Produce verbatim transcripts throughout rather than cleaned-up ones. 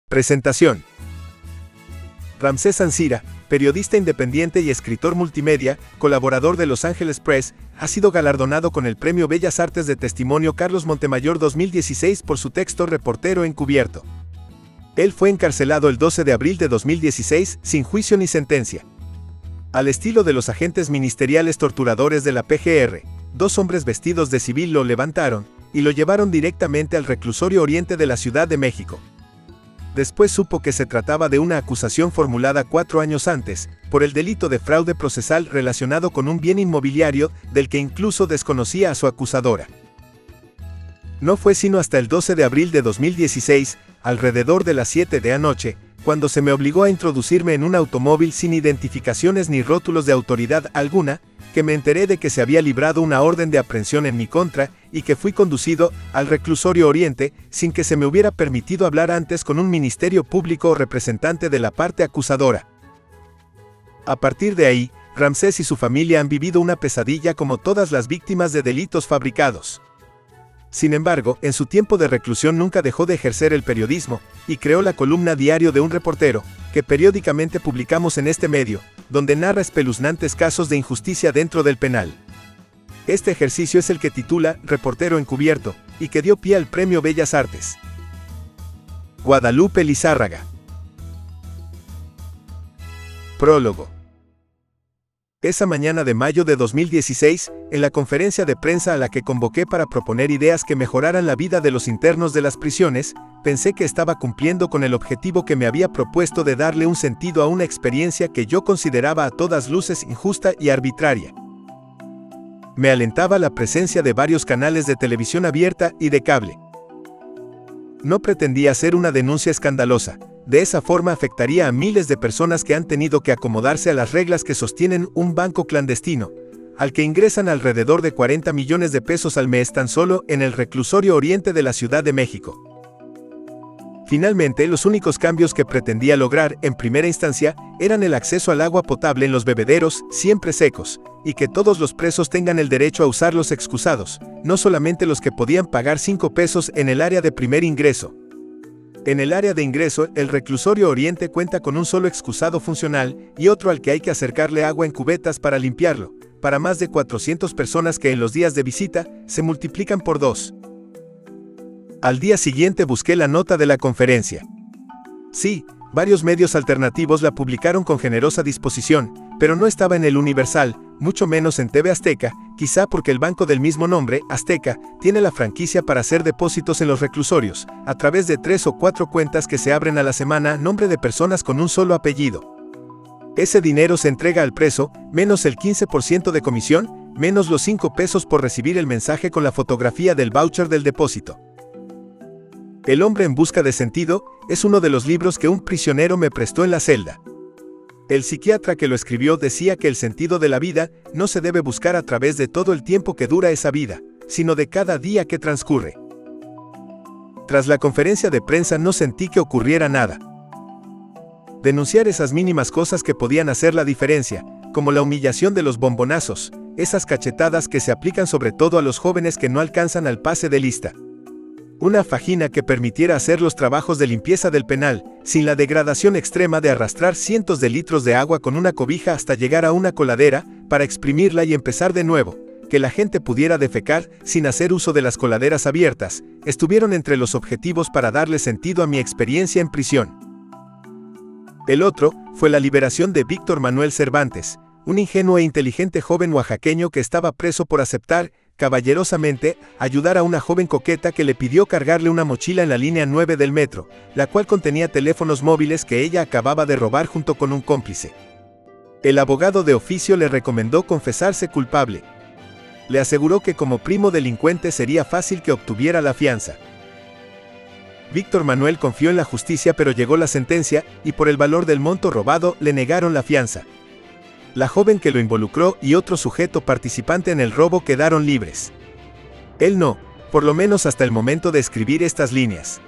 Presentación. Ramsés Ancira, periodista independiente y escritor multimedia, colaborador de Los Angeles Press, ha sido galardonado con el Premio Bellas Artes de Testimonio Carlos Montemayor dos mil dieciséis por su texto Reportero Encubierto. Él fue encarcelado el doce de abril de dos mil dieciséis, sin juicio ni sentencia. Al estilo de los agentes ministeriales torturadores de la P G R, dos hombres vestidos de civil lo levantaron y lo llevaron directamente al reclusorio oriente de la Ciudad de México. Después supo que se trataba de una acusación formulada cuatro años antes, por el delito de fraude procesal relacionado con un bien inmobiliario del que incluso desconocía a su acusadora. No fue sino hasta el doce de abril de dos mil dieciséis, alrededor de las siete de la noche, cuando se me obligó a introducirme en un automóvil sin identificaciones ni rótulos de autoridad alguna, que me enteré de que se había librado una orden de aprehensión en mi contra y que fui conducido al reclusorio oriente sin que se me hubiera permitido hablar antes con un ministerio público o representante de la parte acusadora. A partir de ahí, Ramsés y su familia han vivido una pesadilla como todas las víctimas de delitos fabricados. Sin embargo, en su tiempo de reclusión nunca dejó de ejercer el periodismo, y creó la columna Diario de un Reportero, que periódicamente publicamos en este medio, donde narra espeluznantes casos de injusticia dentro del penal. Este ejercicio es el que titula Reportero Encubierto, y que dio pie al Premio Bellas Artes. Guadalupe Lizárraga. Prólogo. Esa mañana de mayo de dos mil dieciséis, en la conferencia de prensa a la que convoqué para proponer ideas que mejoraran la vida de los internos de las prisiones, pensé que estaba cumpliendo con el objetivo que me había propuesto de darle un sentido a una experiencia que yo consideraba a todas luces injusta y arbitraria. Me alentaba la presencia de varios canales de televisión abierta y de cable. No pretendía hacer una denuncia escandalosa. De esa forma afectaría a miles de personas que han tenido que acomodarse a las reglas que sostienen un banco clandestino, al que ingresan alrededor de cuarenta millones de pesos al mes tan solo en el reclusorio oriente de la Ciudad de México. Finalmente, los únicos cambios que pretendía lograr, en primera instancia, eran el acceso al agua potable en los bebederos, siempre secos, y que todos los presos tengan el derecho a usar los excusados, no solamente los que podían pagar cinco pesos en el área de primer ingreso. En el área de ingreso, el reclusorio oriente cuenta con un solo excusado funcional y otro al que hay que acercarle agua en cubetas para limpiarlo, para más de cuatrocientas personas que en los días de visita se multiplican por dos. Al día siguiente busqué la nota de la conferencia. Sí, varios medios alternativos la publicaron con generosa disposición, pero no estaba en el Universal, mucho menos en T V Azteca, quizá porque el banco del mismo nombre, Azteca, tiene la franquicia para hacer depósitos en los reclusorios, a través de tres o cuatro cuentas que se abren a la semana a nombre de personas con un solo apellido. Ese dinero se entrega al preso, menos el quince por ciento de comisión, menos los cinco pesos por recibir el mensaje con la fotografía del voucher del depósito. El hombre en busca de sentido es uno de los libros que un prisionero me prestó en la celda. El psiquiatra que lo escribió decía que el sentido de la vida no se debe buscar a través de todo el tiempo que dura esa vida, sino de cada día que transcurre. Tras la conferencia de prensa no sentí que ocurriera nada. Denunciar esas mínimas cosas que podían hacer la diferencia, como la humillación de los bombonazos, esas cachetadas que se aplican sobre todo a los jóvenes que no alcanzan al pase de lista. Una fajina que permitiera hacer los trabajos de limpieza del penal, sin la degradación extrema de arrastrar cientos de litros de agua con una cobija hasta llegar a una coladera, para exprimirla y empezar de nuevo, que la gente pudiera defecar sin hacer uso de las coladeras abiertas, estuvieron entre los objetivos para darle sentido a mi experiencia en prisión. El otro fue la liberación de Víctor Manuel Cervantes, un ingenuo e inteligente joven oaxaqueño que estaba preso por aceptar, caballerosamente, ayudar a una joven coqueta que le pidió cargarle una mochila en la línea nueve del metro, la cual contenía teléfonos móviles que ella acababa de robar junto con un cómplice. El abogado de oficio le recomendó confesarse culpable. Le aseguró que como primo delincuente sería fácil que obtuviera la fianza. Víctor Manuel confió en la justicia, pero llegó la sentencia, y por el valor del monto robado le negaron la fianza. La joven que lo involucró y otro sujeto participante en el robo quedaron libres. Él no, por lo menos hasta el momento de escribir estas líneas.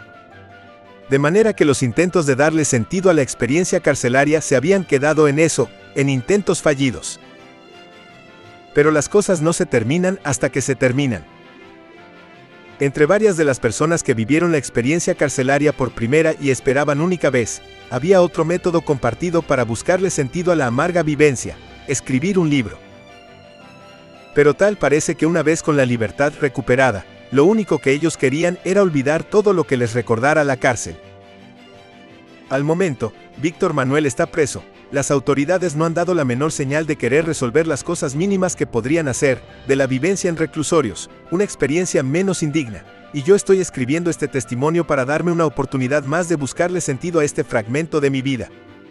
De manera que los intentos de darle sentido a la experiencia carcelaria se habían quedado en eso, en intentos fallidos. Pero las cosas no se terminan hasta que se terminan. Entre varias de las personas que vivieron la experiencia carcelaria por primera y esperaban única vez, había otro método compartido para buscarle sentido a la amarga vivencia: escribir un libro. Pero tal parece que una vez con la libertad recuperada, lo único que ellos querían era olvidar todo lo que les recordara la cárcel. Al momento, Víctor Manuel está preso. Las autoridades no han dado la menor señal de querer resolver las cosas mínimas que podrían hacer de la vivencia en reclusorios una experiencia menos indigna, y yo estoy escribiendo este testimonio para darme una oportunidad más de buscarle sentido a este fragmento de mi vida.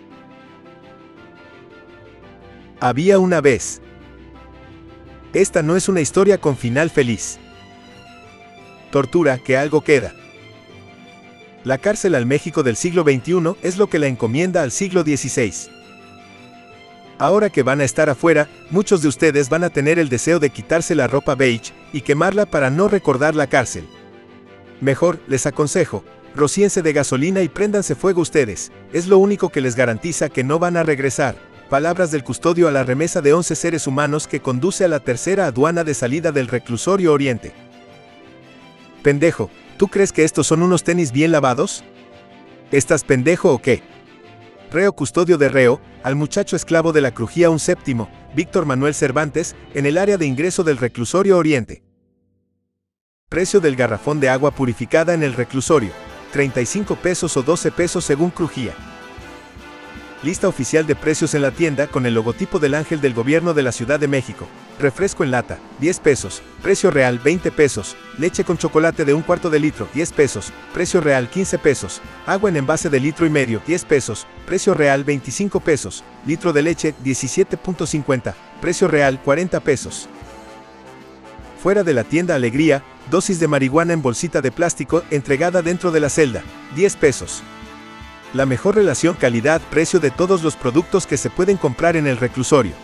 Había una vez. Esta no es una historia con final feliz. Tortura, que algo queda. La cárcel al México del siglo veintiuno es lo que la encomienda al siglo dieciséis. Ahora que van a estar afuera, muchos de ustedes van a tener el deseo de quitarse la ropa beige y quemarla para no recordar la cárcel. Mejor, les aconsejo, rocíense de gasolina y préndanse fuego ustedes, es lo único que les garantiza que no van a regresar. Palabras del custodio a la remesa de once seres humanos que conduce a la tercera aduana de salida del reclusorio Oriente. Pendejo, ¿tú crees que estos son unos tenis bien lavados? ¿Estás pendejo o qué? Reo custodio de reo, al muchacho esclavo de la crujía un séptimo, Víctor Manuel Cervantes, en el área de ingreso del reclusorio Oriente. Precio del garrafón de agua purificada en el reclusorio, treinta y cinco pesos o doce pesos según crujía. Lista oficial de precios en la tienda con el logotipo del ángel del gobierno de la Ciudad de México. Refresco en lata, diez pesos, precio real veinte pesos, leche con chocolate de un cuarto de litro, diez pesos, precio real quince pesos, agua en envase de litro y medio, diez pesos, precio real veinticinco pesos, litro de leche diecisiete punto cincuenta, precio real cuarenta pesos. Fuera de la tienda Alegría, dosis de marihuana en bolsita de plástico entregada dentro de la celda, diez pesos. La mejor relación calidad-precio de todos los productos que se pueden comprar en el reclusorio.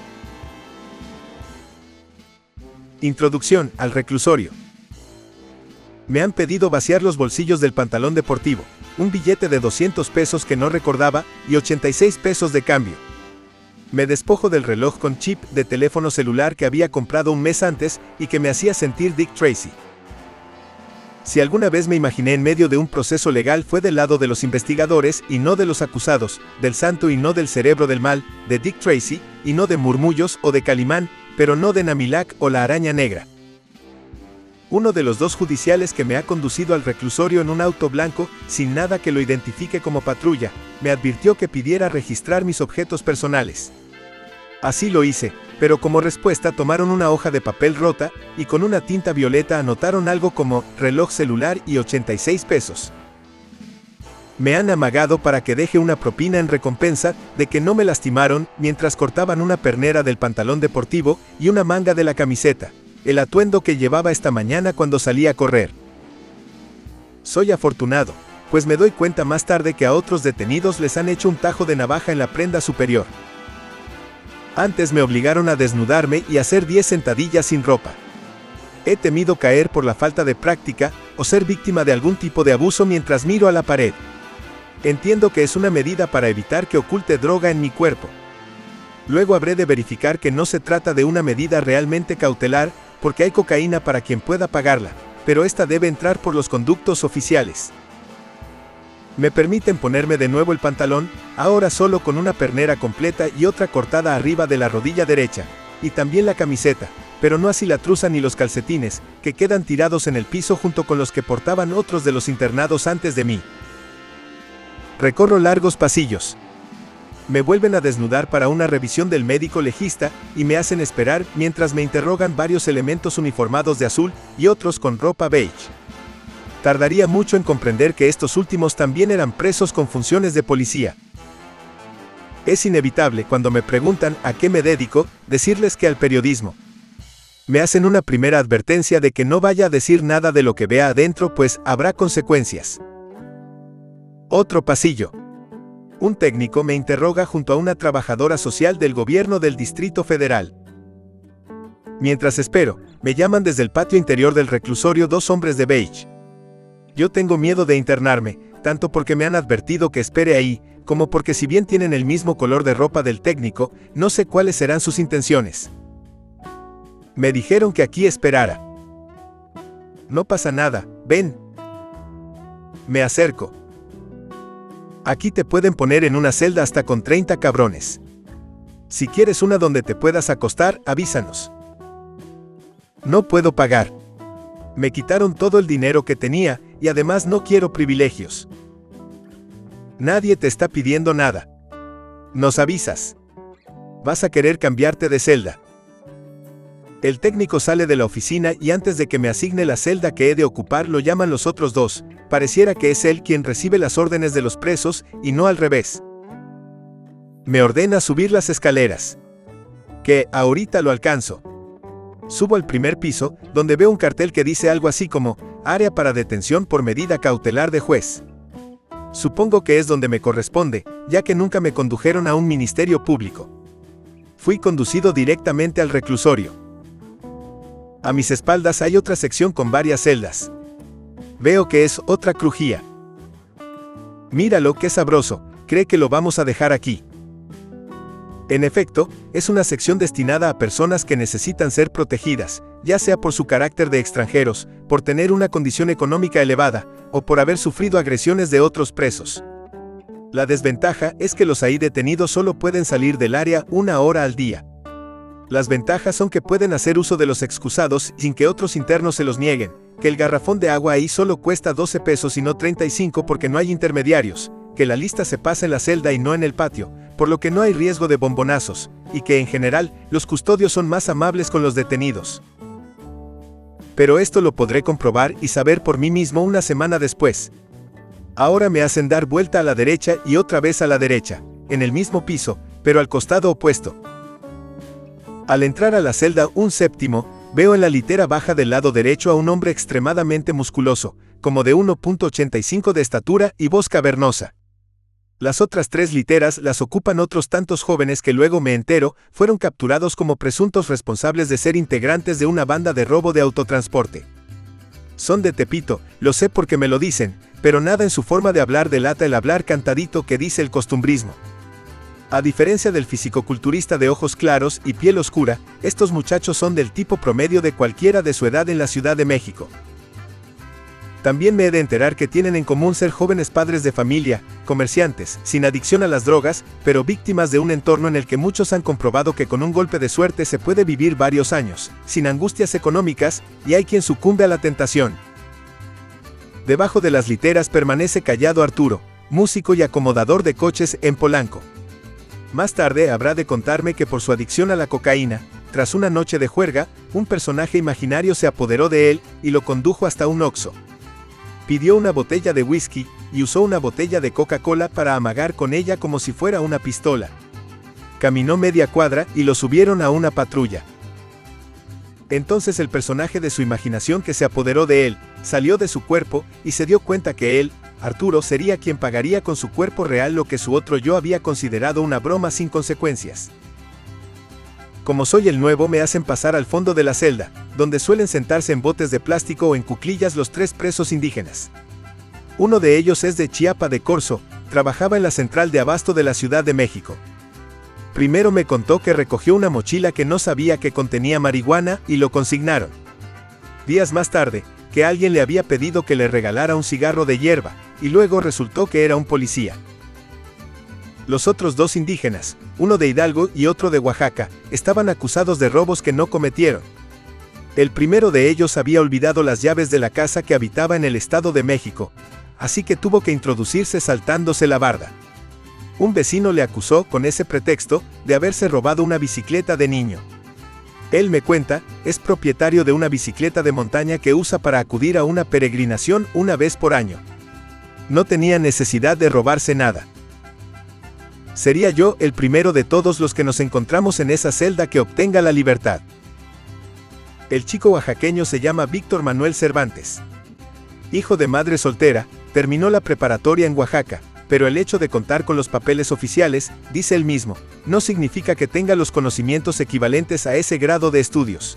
Introducción al reclusorio. Me han pedido vaciar los bolsillos del pantalón deportivo, un billete de doscientos pesos que no recordaba y ochenta y seis pesos de cambio. Me despojo del reloj con chip de teléfono celular que había comprado un mes antes y que me hacía sentir Dick Tracy. Si alguna vez me imaginé en medio de un proceso legal fue del lado de los investigadores y no de los acusados, del santo y no del cerebro del mal, de Dick Tracy, y no de Murmullos o de Calimán, pero no de Namilac o la Araña Negra. Uno de los dos judiciales que me ha conducido al reclusorio en un auto blanco, sin nada que lo identifique como patrulla, me advirtió que pidiera registrar mis objetos personales. Así lo hice, pero como respuesta tomaron una hoja de papel rota, y con una tinta violeta anotaron algo como reloj celular y ochenta y seis pesos. Me han amagado para que deje una propina en recompensa de que no me lastimaron mientras cortaban una pernera del pantalón deportivo y una manga de la camiseta, el atuendo que llevaba esta mañana cuando salí a correr. Soy afortunado, pues me doy cuenta más tarde que a otros detenidos les han hecho un tajo de navaja en la prenda superior. Antes me obligaron a desnudarme y hacer diez sentadillas sin ropa. He temido caer por la falta de práctica o ser víctima de algún tipo de abuso mientras miro a la pared. Entiendo que es una medida para evitar que oculte droga en mi cuerpo. Luego habré de verificar que no se trata de una medida realmente cautelar, porque hay cocaína para quien pueda pagarla, pero esta debe entrar por los conductos oficiales. Me permiten ponerme de nuevo el pantalón, ahora solo con una pernera completa y otra cortada arriba de la rodilla derecha, y también la camiseta, pero no así la truza ni los calcetines, que quedan tirados en el piso junto con los que portaban otros de los internados antes de mí. Recorro largos pasillos. Me vuelven a desnudar para una revisión del médico legista y me hacen esperar mientras me interrogan varios elementos uniformados de azul y otros con ropa beige. Tardaría mucho en comprender que estos últimos también eran presos con funciones de policía. Es inevitable cuando me preguntan a qué me dedico, decirles que al periodismo. Me hacen una primera advertencia de que no vaya a decir nada de lo que vea adentro, pues habrá consecuencias. Otro pasillo. Un técnico me interroga junto a una trabajadora social del gobierno del Distrito Federal. Mientras espero, me llaman desde el patio interior del reclusorio dos hombres de beige. Yo tengo miedo de internarme, tanto porque me han advertido que espere ahí, como porque si bien tienen el mismo color de ropa del técnico, no sé cuáles serán sus intenciones. Me dijeron que aquí esperara. No pasa nada, Ven. Me acerco. Aquí te pueden poner en una celda hasta con treinta cabrones. Si quieres una donde te puedas acostar, avísanos. No puedo pagar. Me quitaron todo el dinero que tenía, y además no quiero privilegios. Nadie te está pidiendo nada. Nos avisas. Vas a querer cambiarte de celda. El técnico sale de la oficina y antes de que me asigne la celda que he de ocupar lo llaman los otros dos. Pareciera que es él quien recibe las órdenes de los presos y no al revés. Me ordena subir las escaleras. Que ahorita lo alcanzo. Subo al primer piso, donde veo un cartel que dice algo así como Área para detención por medida cautelar de juez. Supongo que es donde me corresponde, ya que nunca me condujeron a un ministerio público. Fui conducido directamente al reclusorio. A mis espaldas hay otra sección con varias celdas. Veo que es otra crujía. Míralo, qué sabroso, cree que lo vamos a dejar aquí. En efecto, es una sección destinada a personas que necesitan ser protegidas, ya sea por su carácter de extranjeros, por tener una condición económica elevada, o por haber sufrido agresiones de otros presos. La desventaja es que los ahí detenidos solo pueden salir del área una hora al día. Las ventajas son que pueden hacer uso de los excusados sin que otros internos se los nieguen, que el garrafón de agua ahí solo cuesta doce pesos y no treinta y cinco porque no hay intermediarios, que la lista se pasa en la celda y no en el patio, por lo que no hay riesgo de bombonazos, y que en general, los custodios son más amables con los detenidos. Pero esto lo podré comprobar y saber por mí mismo una semana después. Ahora me hacen dar vuelta a la derecha y otra vez a la derecha, en el mismo piso, pero al costado opuesto. Al entrar a la celda un séptimo, veo en la litera baja del lado derecho a un hombre extremadamente musculoso, como de uno punto ochenta y cinco de estatura y voz cavernosa. Las otras tres literas las ocupan otros tantos jóvenes que luego me entero, fueron capturados como presuntos responsables de ser integrantes de una banda de robo de autotransporte. Son de Tepito, lo sé porque me lo dicen, pero nada en su forma de hablar delata el hablar cantadito que dice el costumbrismo. A diferencia del fisicoculturista de ojos claros y piel oscura, estos muchachos son del tipo promedio de cualquiera de su edad en la Ciudad de México. También me he de enterar que tienen en común ser jóvenes padres de familia, comerciantes, sin adicción a las drogas, pero víctimas de un entorno en el que muchos han comprobado que con un golpe de suerte se puede vivir varios años, sin angustias económicas, y hay quien sucumbe a la tentación. Debajo de las literas permanece callado Arturo, músico y acomodador de coches en Polanco. Más tarde habrá de contarme que por su adicción a la cocaína, tras una noche de juerga, un personaje imaginario se apoderó de él y lo condujo hasta un Oxxo. Pidió una botella de whisky y usó una botella de Coca-Cola para amagar con ella como si fuera una pistola. Caminó media cuadra y lo subieron a una patrulla. Entonces el personaje de su imaginación que se apoderó de él, salió de su cuerpo y se dio cuenta que él, Arturo, sería quien pagaría con su cuerpo real lo que su otro yo había considerado una broma sin consecuencias. Como soy el nuevo, me hacen pasar al fondo de la celda, donde suelen sentarse en botes de plástico o en cuclillas los tres presos indígenas. Uno de ellos es de Chiapa de Corzo, trabajaba en la central de abasto de la Ciudad de México. Primero me contó que recogió una mochila que no sabía que contenía marihuana y lo consignaron. Días más tarde, que alguien le había pedido que le regalara un cigarro de hierba, y luego resultó que era un policía. Los otros dos indígenas, uno de Hidalgo y otro de Oaxaca, estaban acusados de robos que no cometieron. El primero de ellos había olvidado las llaves de la casa que habitaba en el Estado de México, así que tuvo que introducirse saltándose la barda. Un vecino le acusó, con ese pretexto, de haberse robado una bicicleta de niño. Él me cuenta, es propietario de una bicicleta de montaña que usa para acudir a una peregrinación una vez por año. No tenía necesidad de robarse nada. Sería yo el primero de todos los que nos encontramos en esa celda que obtenga la libertad. El chico oaxaqueño se llama Víctor Manuel Cervantes. Hijo de madre soltera, terminó la preparatoria en Oaxaca, pero el hecho de contar con los papeles oficiales, dice él mismo, no significa que tenga los conocimientos equivalentes a ese grado de estudios.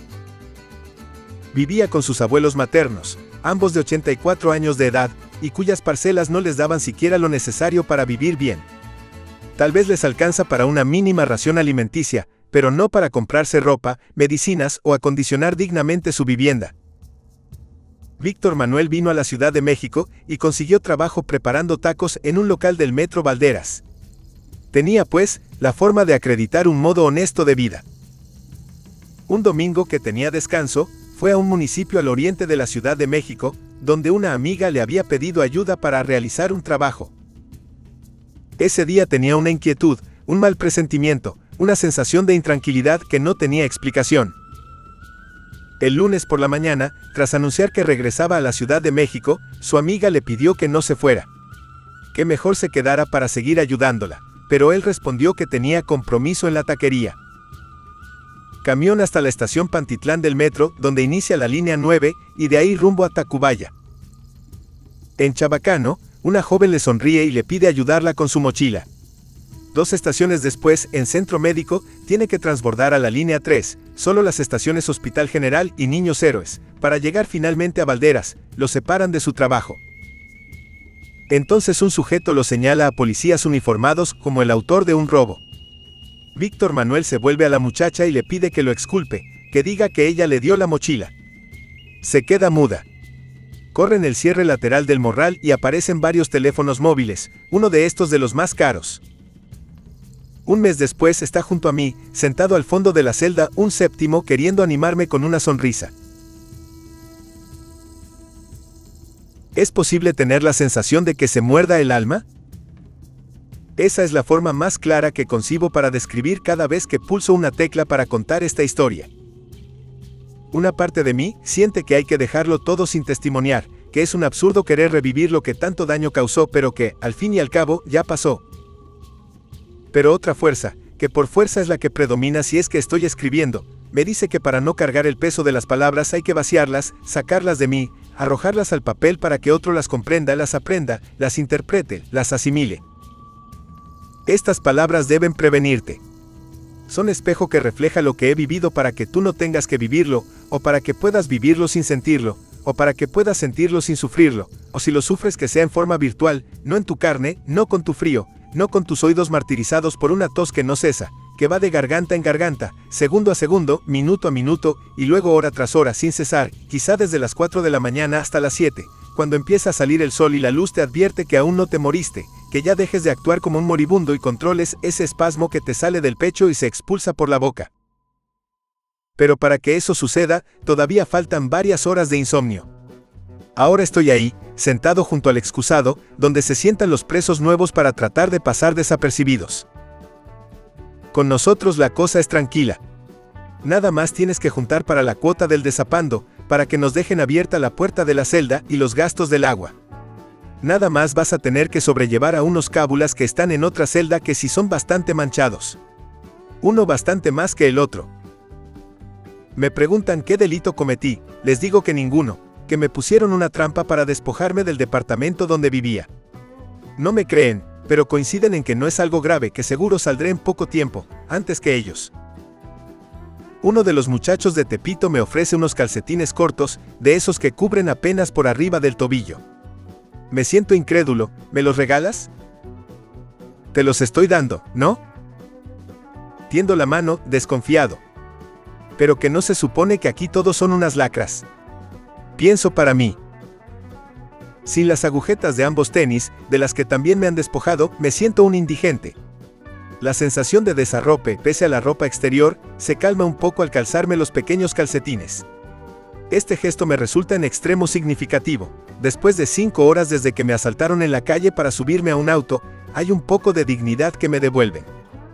Vivía con sus abuelos maternos, ambos de ochenta y cuatro años de edad, y cuyas parcelas no les daban siquiera lo necesario para vivir bien. Tal vez les alcanza para una mínima ración alimenticia, pero no para comprarse ropa, medicinas o acondicionar dignamente su vivienda. Víctor Manuel vino a la Ciudad de México y consiguió trabajo preparando tacos en un local del Metro Valderas. Tenía, pues, la forma de acreditar un modo honesto de vida. Un domingo que tenía descanso, fue a un municipio al oriente de la Ciudad de México, donde una amiga le había pedido ayuda para realizar un trabajo. Ese día tenía una inquietud, un mal presentimiento, una sensación de intranquilidad que no tenía explicación. El lunes por la mañana, tras anunciar que regresaba a la Ciudad de México, su amiga le pidió que no se fuera, que mejor se quedara para seguir ayudándola, pero él respondió que tenía compromiso en la taquería. Camión hasta la estación Pantitlán del metro, donde inicia la línea nueve, y de ahí rumbo a Tacubaya. En Chabacano, una joven le sonríe y le pide ayudarla con su mochila. Dos estaciones después, en Centro Médico, tiene que transbordar a la línea tres, solo las estaciones Hospital General y Niños Héroes, para llegar finalmente a Valderas, lo separan de su trabajo. Entonces un sujeto lo señala a policías uniformados como el autor de un robo. Víctor Manuel se vuelve a la muchacha y le pide que lo exculpe, que diga que ella le dio la mochila. Se queda muda. Corren el cierre lateral del morral y aparecen varios teléfonos móviles, uno de estos de los más caros. Un mes después está junto a mí, sentado al fondo de la celda, un séptimo queriendo animarme con una sonrisa. ¿Es posible tener la sensación de que se muerda el alma? Esa es la forma más clara que concibo para describir cada vez que pulso una tecla para contar esta historia. Una parte de mí siente que hay que dejarlo todo sin testimoniar, que es un absurdo querer revivir lo que tanto daño causó pero que, al fin y al cabo, ya pasó. Pero otra fuerza, que por fuerza es la que predomina si es que estoy escribiendo, me dice que para no cargar el peso de las palabras hay que vaciarlas, sacarlas de mí, arrojarlas al papel para que otro las comprenda, las aprenda, las interprete, las asimile. Estas palabras deben prevenirte. Son espejo que refleja lo que he vivido para que tú no tengas que vivirlo, o para que puedas vivirlo sin sentirlo, o para que puedas sentirlo sin sufrirlo, o si lo sufres que sea en forma virtual, no en tu carne, no con tu frío, no con tus oídos martirizados por una tos que no cesa, que va de garganta en garganta, segundo a segundo, minuto a minuto, y luego hora tras hora sin cesar, quizá desde las cuatro de la mañana hasta las siete, cuando empieza a salir el sol y la luz te advierte que aún no te moriste, que ya dejes de actuar como un moribundo y controles ese espasmo que te sale del pecho y se expulsa por la boca. Pero para que eso suceda, todavía faltan varias horas de insomnio. Ahora estoy ahí, sentado junto al excusado, donde se sientan los presos nuevos para tratar de pasar desapercibidos. Con nosotros la cosa es tranquila. Nada más tienes que juntar para la cuota del desapando, para que nos dejen abierta la puerta de la celda y los gastos del agua. Nada más vas a tener que sobrellevar a unos cábulas que están en otra celda que sí son bastante manchados. Uno bastante más que el otro. Me preguntan qué delito cometí, les digo que ninguno, que me pusieron una trampa para despojarme del departamento donde vivía. No me creen, pero coinciden en que no es algo grave, que seguro saldré en poco tiempo, antes que ellos. Uno de los muchachos de Tepito me ofrece unos calcetines cortos, de esos que cubren apenas por arriba del tobillo. Me siento incrédulo, ¿me los regalas? Te los estoy dando, ¿no? Tiendo la mano, desconfiado. Pero que no se supone que aquí todos son unas lacras. Pienso para mí. Sin las agujetas de ambos tenis, de las que también me han despojado, me siento un indigente. La sensación de desarrope, pese a la ropa exterior, se calma un poco al calzarme los pequeños calcetines. Este gesto me resulta en extremo significativo. Después de cinco horas desde que me asaltaron en la calle para subirme a un auto, hay un poco de dignidad que me devuelven.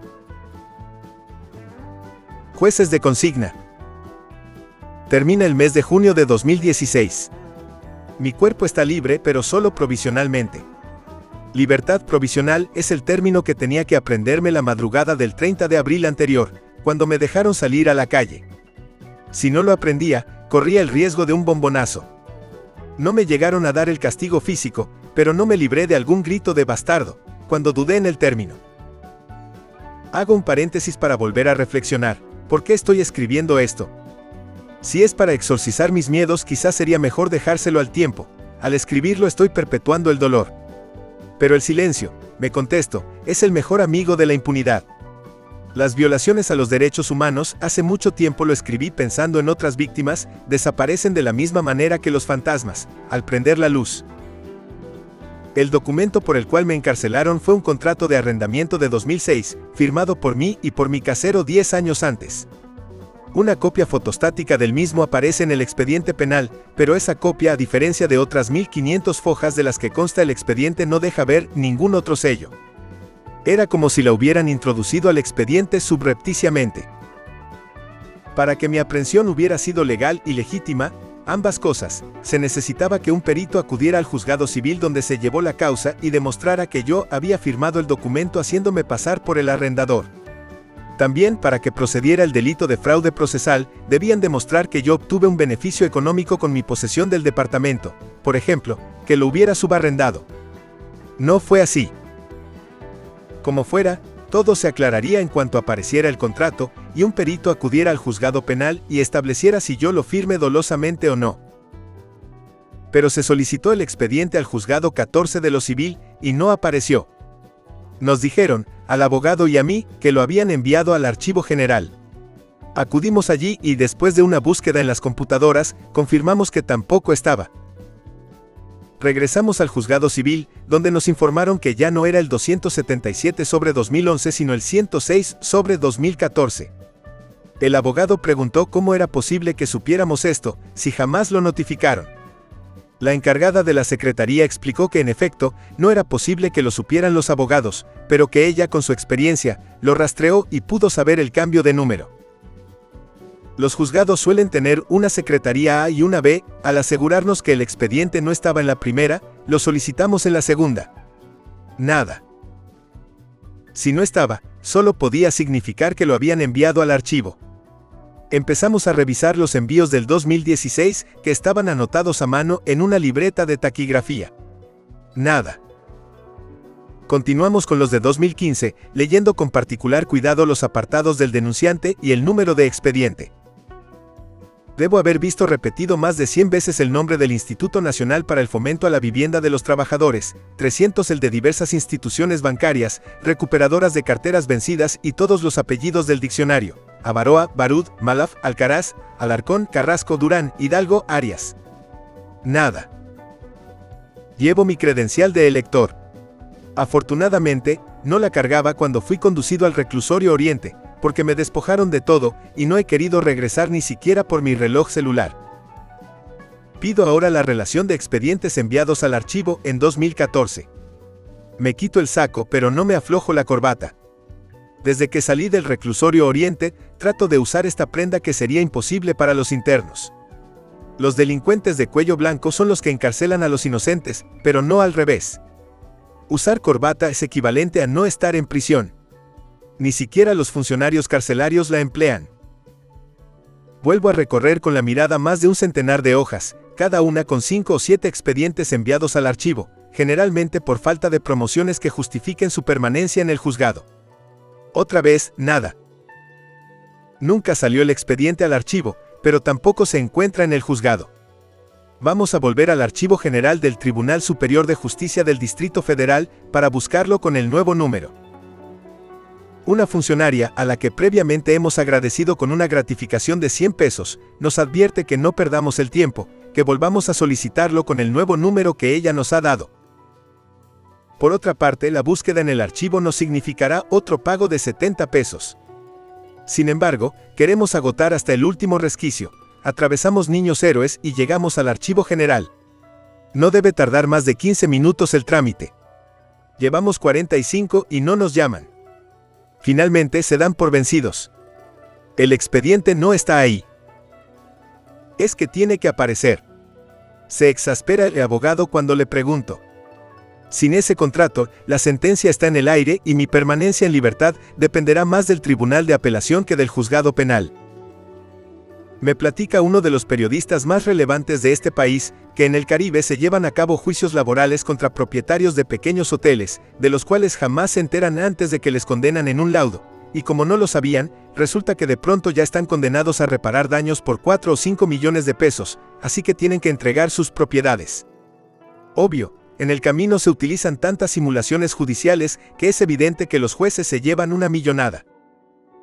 Jueces de consigna. Termina el mes de junio de dos mil dieciséis. Mi cuerpo está libre, pero solo provisionalmente. Libertad provisional es el término que tenía que aprenderme la madrugada del treinta de abril anterior, cuando me dejaron salir a la calle. Si no lo aprendía, corría el riesgo de un bombonazo. No me llegaron a dar el castigo físico, pero no me libré de algún grito de bastardo, cuando dudé en el término. Hago un paréntesis para volver a reflexionar. ¿Por qué estoy escribiendo esto? Si es para exorcizar mis miedos, quizás sería mejor dejárselo al tiempo. Al escribirlo estoy perpetuando el dolor. Pero el silencio, me contesto, es el mejor amigo de la impunidad. Las violaciones a los derechos humanos, hace mucho tiempo lo escribí pensando en otras víctimas, desaparecen de la misma manera que los fantasmas, al prender la luz. El documento por el cual me encarcelaron fue un contrato de arrendamiento de dos mil seis, firmado por mí y por mi casero diez años antes. Una copia fotostática del mismo aparece en el expediente penal, pero esa copia, a diferencia de otras mil quinientas fojas de las que consta el expediente, no deja ver ningún otro sello. Era como si la hubieran introducido al expediente subrepticiamente. Para que mi aprehensión hubiera sido legal y legítima, ambas cosas, se necesitaba que un perito acudiera al juzgado civil donde se llevó la causa y demostrara que yo había firmado el documento haciéndome pasar por el arrendador. También, para que procediera el delito de fraude procesal, debían demostrar que yo obtuve un beneficio económico con mi posesión del departamento, por ejemplo, que lo hubiera subarrendado. No fue así. Como fuera, todo se aclararía en cuanto apareciera el contrato, y un perito acudiera al juzgado penal y estableciera si yo lo firmé dolosamente o no. Pero se solicitó el expediente al juzgado catorce de lo civil, y no apareció. Nos dijeron, al abogado y a mí, que lo habían enviado al archivo general. Acudimos allí y después de una búsqueda en las computadoras, confirmamos que tampoco estaba. Regresamos al juzgado civil, donde nos informaron que ya no era el doscientos setenta y siete sobre dos mil once sino el ciento seis sobre dos mil catorce. El abogado preguntó cómo era posible que supiéramos esto, si jamás lo notificaron. La encargada de la secretaría explicó que en efecto, no era posible que lo supieran los abogados, pero que ella con su experiencia, lo rastreó y pudo saber el cambio de número. Los juzgados suelen tener una secretaría A y una B, al asegurarnos que el expediente no estaba en la primera, lo solicitamos en la segunda. Nada. Si no estaba, solo podía significar que lo habían enviado al archivo. Empezamos a revisar los envíos del dos mil dieciséis, que estaban anotados a mano en una libreta de taquigrafía. Nada. Continuamos con los de dos mil quince, leyendo con particular cuidado los apartados del denunciante y el número de expediente. Debo haber visto repetido más de cien veces el nombre del Instituto Nacional para el Fomento a la Vivienda de los Trabajadores, trescientos el de diversas instituciones bancarias, recuperadoras de carteras vencidas y todos los apellidos del diccionario: Avaroa, Barud, Malaf, Alcaraz, Alarcón, Carrasco, Durán, Hidalgo, Arias. Nada. Llevo mi credencial de elector. Afortunadamente, no la cargaba cuando fui conducido al reclusorio Oriente, porque me despojaron de todo, y no he querido regresar ni siquiera por mi reloj celular. Pido ahora la relación de expedientes enviados al archivo en dos mil catorce. Me quito el saco, pero no me aflojo la corbata. Desde que salí del reclusorio Oriente, trato de usar esta prenda que sería imposible para los internos. Los delincuentes de cuello blanco son los que encarcelan a los inocentes, pero no al revés. Usar corbata es equivalente a no estar en prisión. Ni siquiera los funcionarios carcelarios la emplean. Vuelvo a recorrer con la mirada más de un centenar de hojas, cada una con cinco o siete expedientes enviados al archivo, generalmente por falta de promociones que justifiquen su permanencia en el juzgado. Otra vez, nada. Nunca salió el expediente al archivo, pero tampoco se encuentra en el juzgado. Vamos a volver al Archivo General del Tribunal Superior de Justicia del Distrito Federal para buscarlo con el nuevo número. Una funcionaria, a la que previamente hemos agradecido con una gratificación de cien pesos, nos advierte que no perdamos el tiempo, que volvamos a solicitarlo con el nuevo número que ella nos ha dado. Por otra parte, la búsqueda en el archivo nos significará otro pago de setenta pesos. Sin embargo, queremos agotar hasta el último resquicio. Atravesamos Niños Héroes y llegamos al Archivo General. No debe tardar más de quince minutos el trámite. Llevamos cuarenta y cinco y no nos llaman. Finalmente se dan por vencidos. El expediente no está ahí. Es que tiene que aparecer. Se exaspera el abogado cuando le pregunto. Sin ese contrato, la sentencia está en el aire y mi permanencia en libertad dependerá más del Tribunal de Apelación que del juzgado penal. Me platica uno de los periodistas más relevantes de este país, que en el Caribe se llevan a cabo juicios laborales contra propietarios de pequeños hoteles, de los cuales jamás se enteran antes de que les condenan en un laudo, y como no lo sabían, resulta que de pronto ya están condenados a reparar daños por cuatro o cinco millones de pesos, así que tienen que entregar sus propiedades. Obvio, en el camino se utilizan tantas simulaciones judiciales que es evidente que los jueces se llevan una millonada.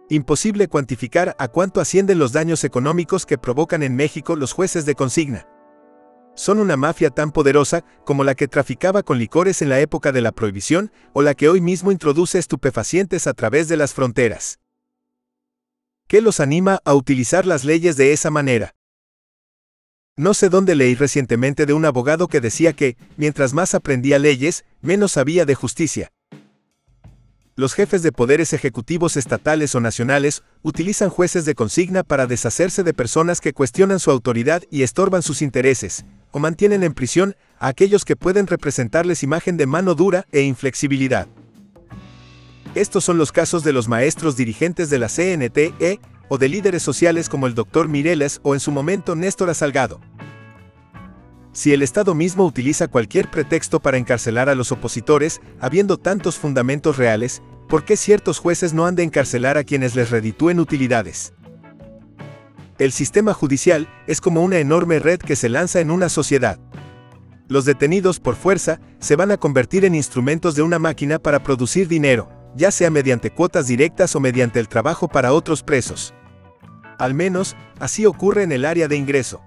Imposible cuantificar a cuánto ascienden los daños económicos que provocan en México los jueces de consigna. Son una mafia tan poderosa como la que traficaba con licores en la época de la prohibición o la que hoy mismo introduce estupefacientes a través de las fronteras. ¿Qué los anima a utilizar las leyes de esa manera? No sé dónde leí recientemente de un abogado que decía que, mientras más aprendía leyes, menos sabía de justicia. Los jefes de poderes ejecutivos estatales o nacionales utilizan jueces de consigna para deshacerse de personas que cuestionan su autoridad y estorban sus intereses, o mantienen en prisión a aquellos que pueden representarles imagen de mano dura e inflexibilidad. Estos son los casos de los maestros dirigentes de la C N T E, o de líderes sociales como el doctor Mireles o en su momento Néstor Salgado. Si el Estado mismo utiliza cualquier pretexto para encarcelar a los opositores, habiendo tantos fundamentos reales, ¿por qué ciertos jueces no han de encarcelar a quienes les reditúen utilidades? El sistema judicial es como una enorme red que se lanza en una sociedad. Los detenidos por fuerza se van a convertir en instrumentos de una máquina para producir dinero, ya sea mediante cuotas directas o mediante el trabajo para otros presos. Al menos, así ocurre en el área de ingreso.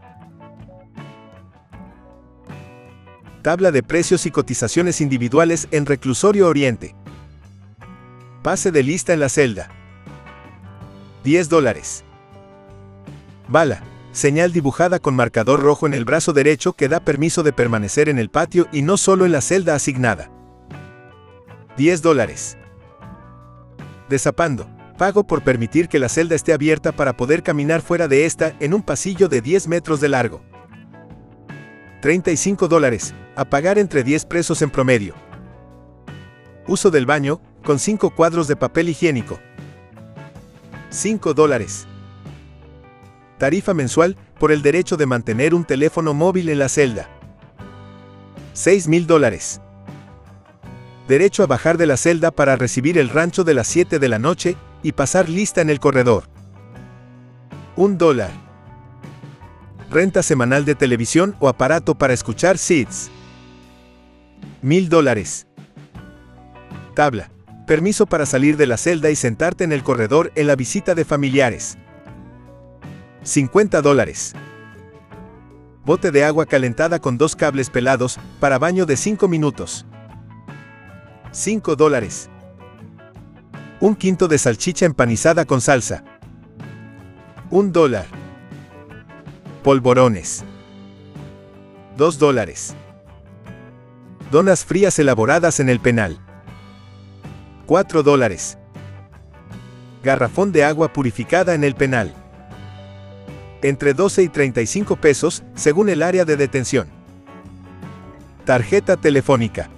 Tabla de precios y cotizaciones individuales en Reclusorio Oriente. Pase de lista en la celda. diez dólares. Bala, señal dibujada con marcador rojo en el brazo derecho que da permiso de permanecer en el patio y no solo en la celda asignada. diez dólares. Desapando, pago por permitir que la celda esté abierta para poder caminar fuera de esta en un pasillo de diez metros de largo. treinta y cinco dólares, a pagar entre diez presos en promedio. Uso del baño, con cinco cuadros de papel higiénico. cinco dólares. Tarifa mensual, por el derecho de mantener un teléfono móvil en la celda. seis mil dólares. Derecho a bajar de la celda para recibir el rancho de las siete de la noche y pasar lista en el corredor. un dólar. Renta semanal de televisión o aparato para escuchar C Ds. mil dólares. Tabla. Permiso para salir de la celda y sentarte en el corredor en la visita de familiares. cincuenta dólares. Bote de agua calentada con dos cables pelados, para baño de cinco minutos. cinco dólares. Un quinto de salchicha empanizada con salsa. un dólar. Polvorones. dos dólares. Donas frías elaboradas en el penal. cuatro dólares. Garrafón de agua purificada en el penal. Entre doce y treinta y cinco pesos, según el área de detención. Tarjeta telefónica.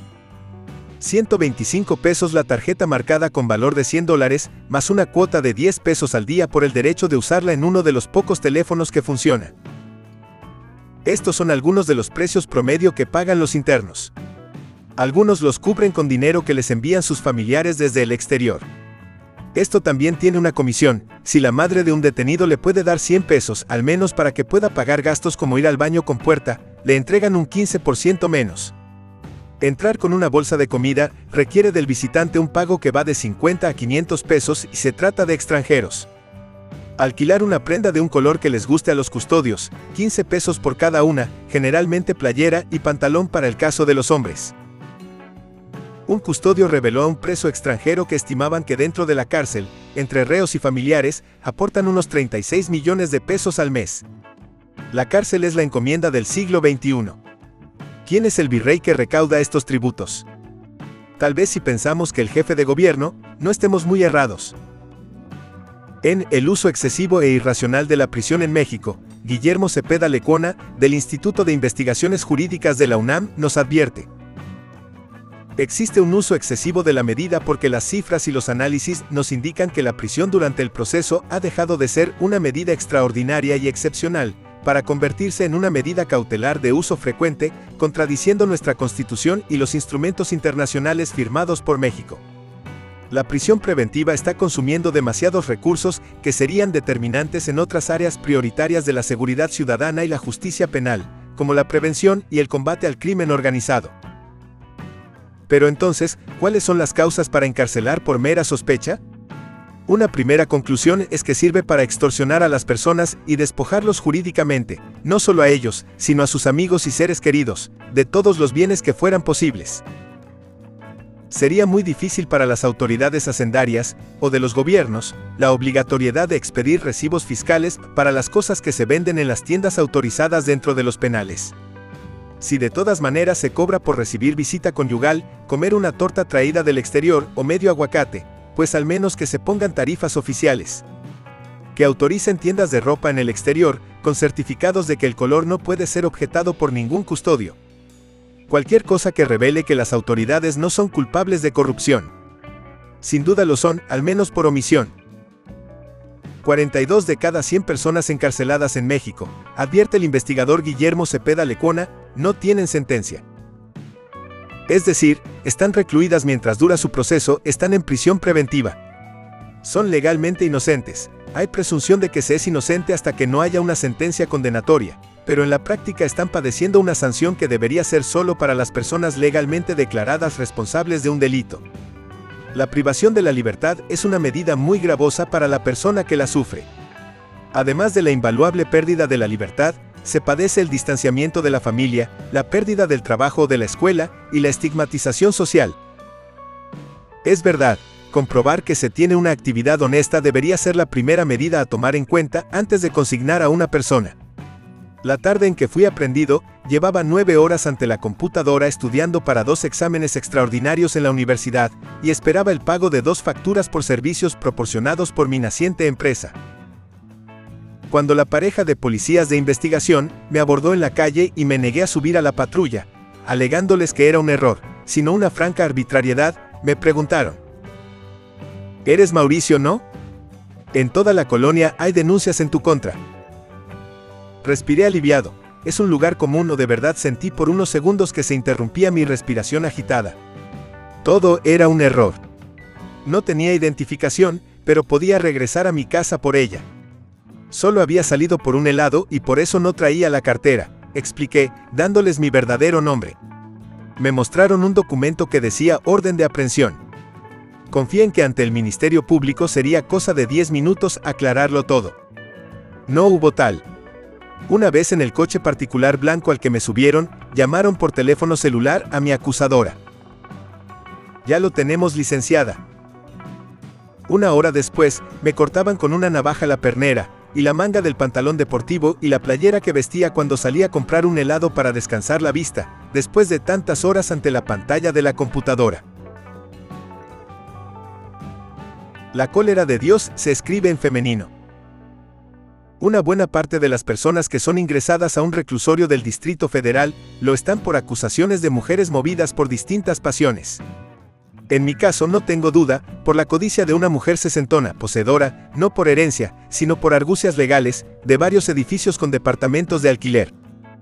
ciento veinticinco pesos la tarjeta marcada con valor de cien dólares, más una cuota de diez pesos al día por el derecho de usarla en uno de los pocos teléfonos que funciona. Estos son algunos de los precios promedio que pagan los internos. Algunos los cubren con dinero que les envían sus familiares desde el exterior. Esto también tiene una comisión. Si la madre de un detenido le puede dar cien pesos, al menos para que pueda pagar gastos como ir al baño con puerta, le entregan un quince por ciento menos. Entrar con una bolsa de comida requiere del visitante un pago que va de cincuenta a quinientos pesos y se trata de extranjeros. Alquilar una prenda de un color que les guste a los custodios, quince pesos por cada una, generalmente playera y pantalón para el caso de los hombres. Un custodio reveló a un preso extranjero que estimaban que dentro de la cárcel, entre reos y familiares, aportan unos treinta y seis millones de pesos al mes. La cárcel es la encomienda del siglo veintiuno. ¿Quién es el virrey que recauda estos tributos? Tal vez si pensamos que el jefe de gobierno, no estemos muy errados. En El uso excesivo e irracional de la prisión en México, Guillermo Cepeda Lecuona, del Instituto de Investigaciones Jurídicas de la UNAM, nos advierte. Existe un uso excesivo de la medida porque las cifras y los análisis nos indican que la prisión durante el proceso ha dejado de ser una medida extraordinaria y excepcional, para convertirse en una medida cautelar de uso frecuente, contradiciendo nuestra Constitución y los instrumentos internacionales firmados por México. La prisión preventiva está consumiendo demasiados recursos que serían determinantes en otras áreas prioritarias de la seguridad ciudadana y la justicia penal, como la prevención y el combate al crimen organizado. Pero entonces, ¿cuáles son las causas para encarcelar por mera sospecha? Una primera conclusión es que sirve para extorsionar a las personas y despojarlos jurídicamente, no solo a ellos, sino a sus amigos y seres queridos, de todos los bienes que fueran posibles. Sería muy difícil para las autoridades hacendarias, o de los gobiernos, la obligatoriedad de expedir recibos fiscales para las cosas que se venden en las tiendas autorizadas dentro de los penales. Si de todas maneras se cobra por recibir visita conyugal, comer una torta traída del exterior o medio aguacate, pues al menos que se pongan tarifas oficiales. Que autoricen tiendas de ropa en el exterior, con certificados de que el color no puede ser objetado por ningún custodio. Cualquier cosa que revele que las autoridades no son culpables de corrupción. Sin duda lo son, al menos por omisión. cuarenta y dos de cada cien personas encarceladas en México, advierte el investigador Guillermo Cepeda Lecuona, no tienen sentencia. Es decir, están recluidas mientras dura su proceso, están en prisión preventiva. Son legalmente inocentes. Hay presunción de que se es inocente hasta que no haya una sentencia condenatoria, pero en la práctica están padeciendo una sanción que debería ser solo para las personas legalmente declaradas responsables de un delito. La privación de la libertad es una medida muy gravosa para la persona que la sufre. Además de la invaluable pérdida de la libertad, se padece el distanciamiento de la familia, la pérdida del trabajo o de la escuela y la estigmatización social. Es verdad, comprobar que se tiene una actividad honesta debería ser la primera medida a tomar en cuenta antes de consignar a una persona. La tarde en que fui aprendido, llevaba nueve horas ante la computadora estudiando para dos exámenes extraordinarios en la universidad, y esperaba el pago de dos facturas por servicios proporcionados por mi naciente empresa. Cuando la pareja de policías de investigación me abordó en la calle y me negué a subir a la patrulla, alegándoles que era un error, sino una franca arbitrariedad, me preguntaron: ¿eres Mauricio, no? En toda la colonia hay denuncias en tu contra. Respiré aliviado. ¿Es un lugar común o de verdad sentí por unos segundos que se interrumpía mi respiración agitada? Todo era un error. No tenía identificación, pero podía regresar a mi casa por ella. Solo había salido por un helado y por eso no traía la cartera, expliqué, dándoles mi verdadero nombre. Me mostraron un documento que decía orden de aprehensión. Confié en que ante el Ministerio Público sería cosa de diez minutos aclararlo todo. No hubo tal. Una vez en el coche particular blanco al que me subieron, llamaron por teléfono celular a mi acusadora. Ya lo tenemos, licenciada. Una hora después, me cortaban con una navaja la pernera, y la manga del pantalón deportivo y la playera que vestía cuando salía a comprar un helado para descansar la vista, después de tantas horas ante la pantalla de la computadora. La cólera de Dios se escribe en femenino. Una buena parte de las personas que son ingresadas a un reclusorio del Distrito Federal lo están por acusaciones de mujeres movidas por distintas pasiones. En mi caso no tengo duda, por la codicia de una mujer sesentona, poseedora, no por herencia, sino por argucias legales, de varios edificios con departamentos de alquiler.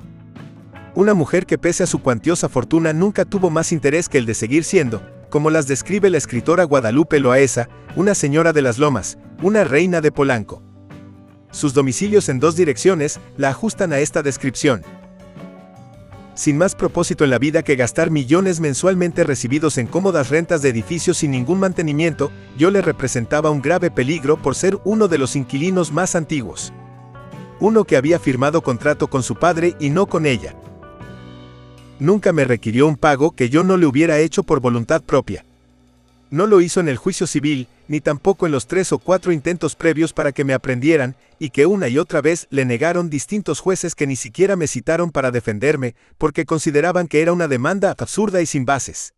Una mujer que pese a su cuantiosa fortuna nunca tuvo más interés que el de seguir siendo, como las describe la escritora Guadalupe Loaesa, una señora de las Lomas, una reina de Polanco. Sus domicilios en dos direcciones la ajustan a esta descripción. Sin más propósito en la vida que gastar millones mensualmente recibidos en cómodas rentas de edificios sin ningún mantenimiento, yo le representaba un grave peligro por ser uno de los inquilinos más antiguos. Uno que había firmado contrato con su padre y no con ella. Nunca me requirió un pago que yo no le hubiera hecho por voluntad propia. No lo hizo en el juicio civil, ni tampoco en los tres o cuatro intentos previos para que me aprendieran, y que una y otra vez le negaron distintos jueces que ni siquiera me citaron para defenderme, porque consideraban que era una demanda absurda y sin bases.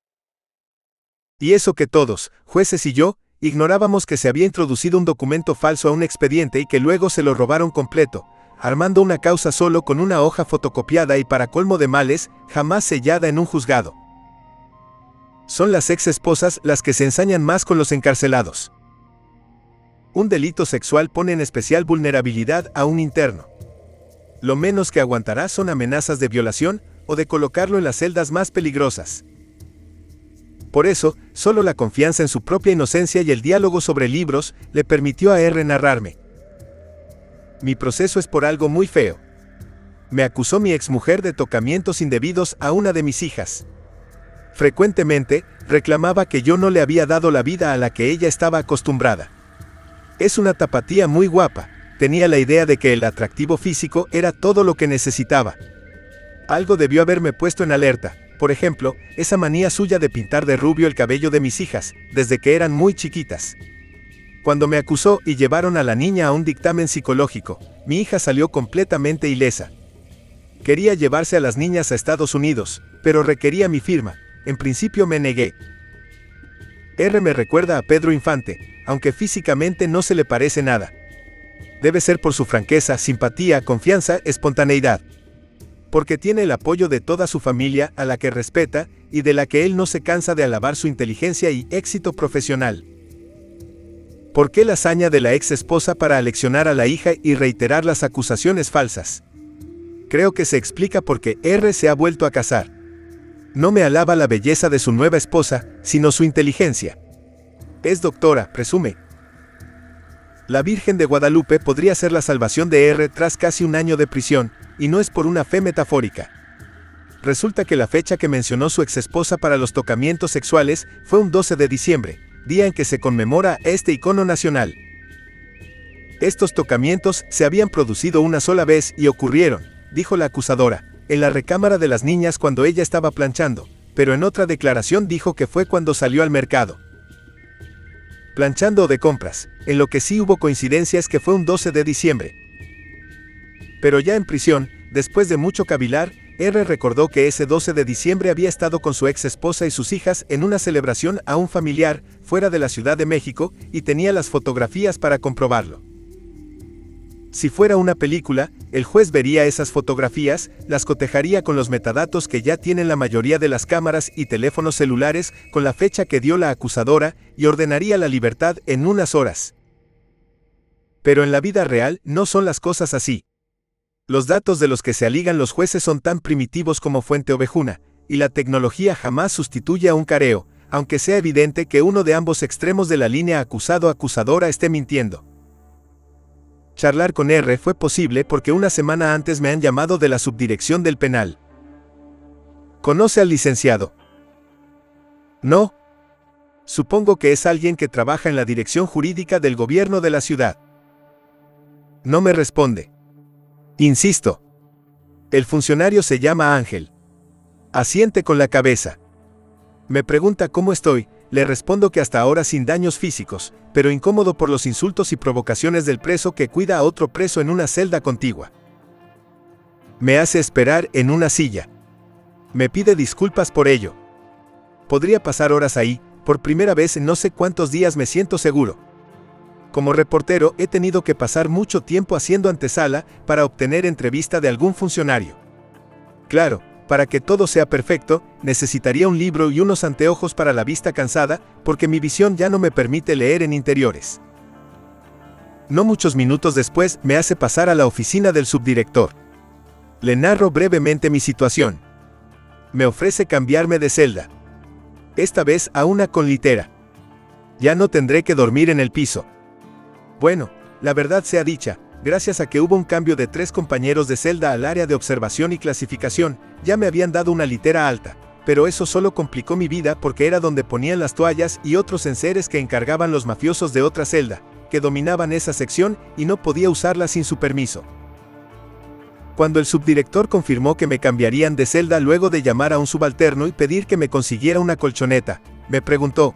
Y eso que todos, jueces y yo, ignorábamos que se había introducido un documento falso a un expediente y que luego se lo robaron completo, armando una causa solo con una hoja fotocopiada y para colmo de males, jamás sellada en un juzgado. Son las ex esposas las que se ensañan más con los encarcelados. Un delito sexual pone en especial vulnerabilidad a un interno. Lo menos que aguantará son amenazas de violación o de colocarlo en las celdas más peligrosas. Por eso, solo la confianza en su propia inocencia y el diálogo sobre libros le permitió a R narrarme. Mi proceso es por algo muy feo. Me acusó mi exmujer de tocamientos indebidos a una de mis hijas. Frecuentemente, reclamaba que yo no le había dado la vida a la que ella estaba acostumbrada. Es una tapatía muy guapa. Tenía la idea de que el atractivo físico era todo lo que necesitaba. Algo debió haberme puesto en alerta. Por ejemplo, esa manía suya de pintar de rubio el cabello de mis hijas, desde que eran muy chiquitas. Cuando me acusó y llevaron a la niña a un dictamen psicológico, mi hija salió completamente ilesa. Quería llevarse a las niñas a Estados Unidos, pero requería mi firma. En principio me negué. R me recuerda a Pedro Infante, aunque físicamente no se le parece nada. Debe ser por su franqueza, simpatía, confianza, espontaneidad. Porque tiene el apoyo de toda su familia, a la que respeta, y de la que él no se cansa de alabar su inteligencia y éxito profesional. ¿Por qué la hazaña de la ex esposa para aleccionar a la hija y reiterar las acusaciones falsas? Creo que se explica porque R se ha vuelto a casar. No me alaba la belleza de su nueva esposa, sino su inteligencia. Es doctora, presume. La Virgen de Guadalupe podría ser la salvación de R tras casi un año de prisión, y no es por una fe metafórica. Resulta que la fecha que mencionó su exesposa para los tocamientos sexuales fue un doce de diciembre, día en que se conmemora este icono nacional. Estos tocamientos se habían producido una sola vez y ocurrieron, dijo la acusadora, en la recámara de las niñas cuando ella estaba planchando, pero en otra declaración dijo que fue cuando salió al mercado. Planchando o de compras, en lo que sí hubo coincidencia es que fue un doce de diciembre. Pero ya en prisión, después de mucho cavilar, R recordó que ese doce de diciembre había estado con su ex esposa y sus hijas en una celebración a un familiar, fuera de la Ciudad de México, y tenía las fotografías para comprobarlo. Si fuera una película, el juez vería esas fotografías, las cotejaría con los metadatos que ya tienen la mayoría de las cámaras y teléfonos celulares, con la fecha que dio la acusadora, y ordenaría la libertad en unas horas. Pero en la vida real no son las cosas así. Los datos de los que se aligan los jueces son tan primitivos como fuente ovejuna, y la tecnología jamás sustituye a un careo, aunque sea evidente que uno de ambos extremos de la línea acusado-acusadora esté mintiendo. Charlar con R fue posible porque una semana antes me han llamado de la subdirección del penal. ¿Conoce al licenciado? No. Supongo que es alguien que trabaja en la dirección jurídica del gobierno de la ciudad. No me responde. Insisto. El funcionario se llama Ángel. Asiente con la cabeza. Me pregunta cómo estoy, le respondo que hasta ahora sin daños físicos, pero incómodo por los insultos y provocaciones del preso que cuida a otro preso en una celda contigua. Me hace esperar en una silla. Me pide disculpas por ello. Podría pasar horas ahí, por primera vez en no sé cuántos días me siento seguro. Como reportero he tenido que pasar mucho tiempo haciendo antesala para obtener entrevista de algún funcionario. Claro, para que todo sea perfecto, necesitaría un libro y unos anteojos para la vista cansada, porque mi visión ya no me permite leer en interiores. No muchos minutos después me hace pasar a la oficina del subdirector. Le narro brevemente mi situación. Me ofrece cambiarme de celda. Esta vez a una con litera. Ya no tendré que dormir en el piso. Bueno, la verdad sea dicha, gracias a que hubo un cambio de tres compañeros de celda al área de observación y clasificación, ya me habían dado una litera alta, pero eso solo complicó mi vida porque era donde ponían las toallas y otros enseres que encargaban los mafiosos de otra celda, que dominaban esa sección y no podía usarla sin su permiso. Cuando el subdirector confirmó que me cambiarían de celda luego de llamar a un subalterno y pedir que me consiguiera una colchoneta, me preguntó: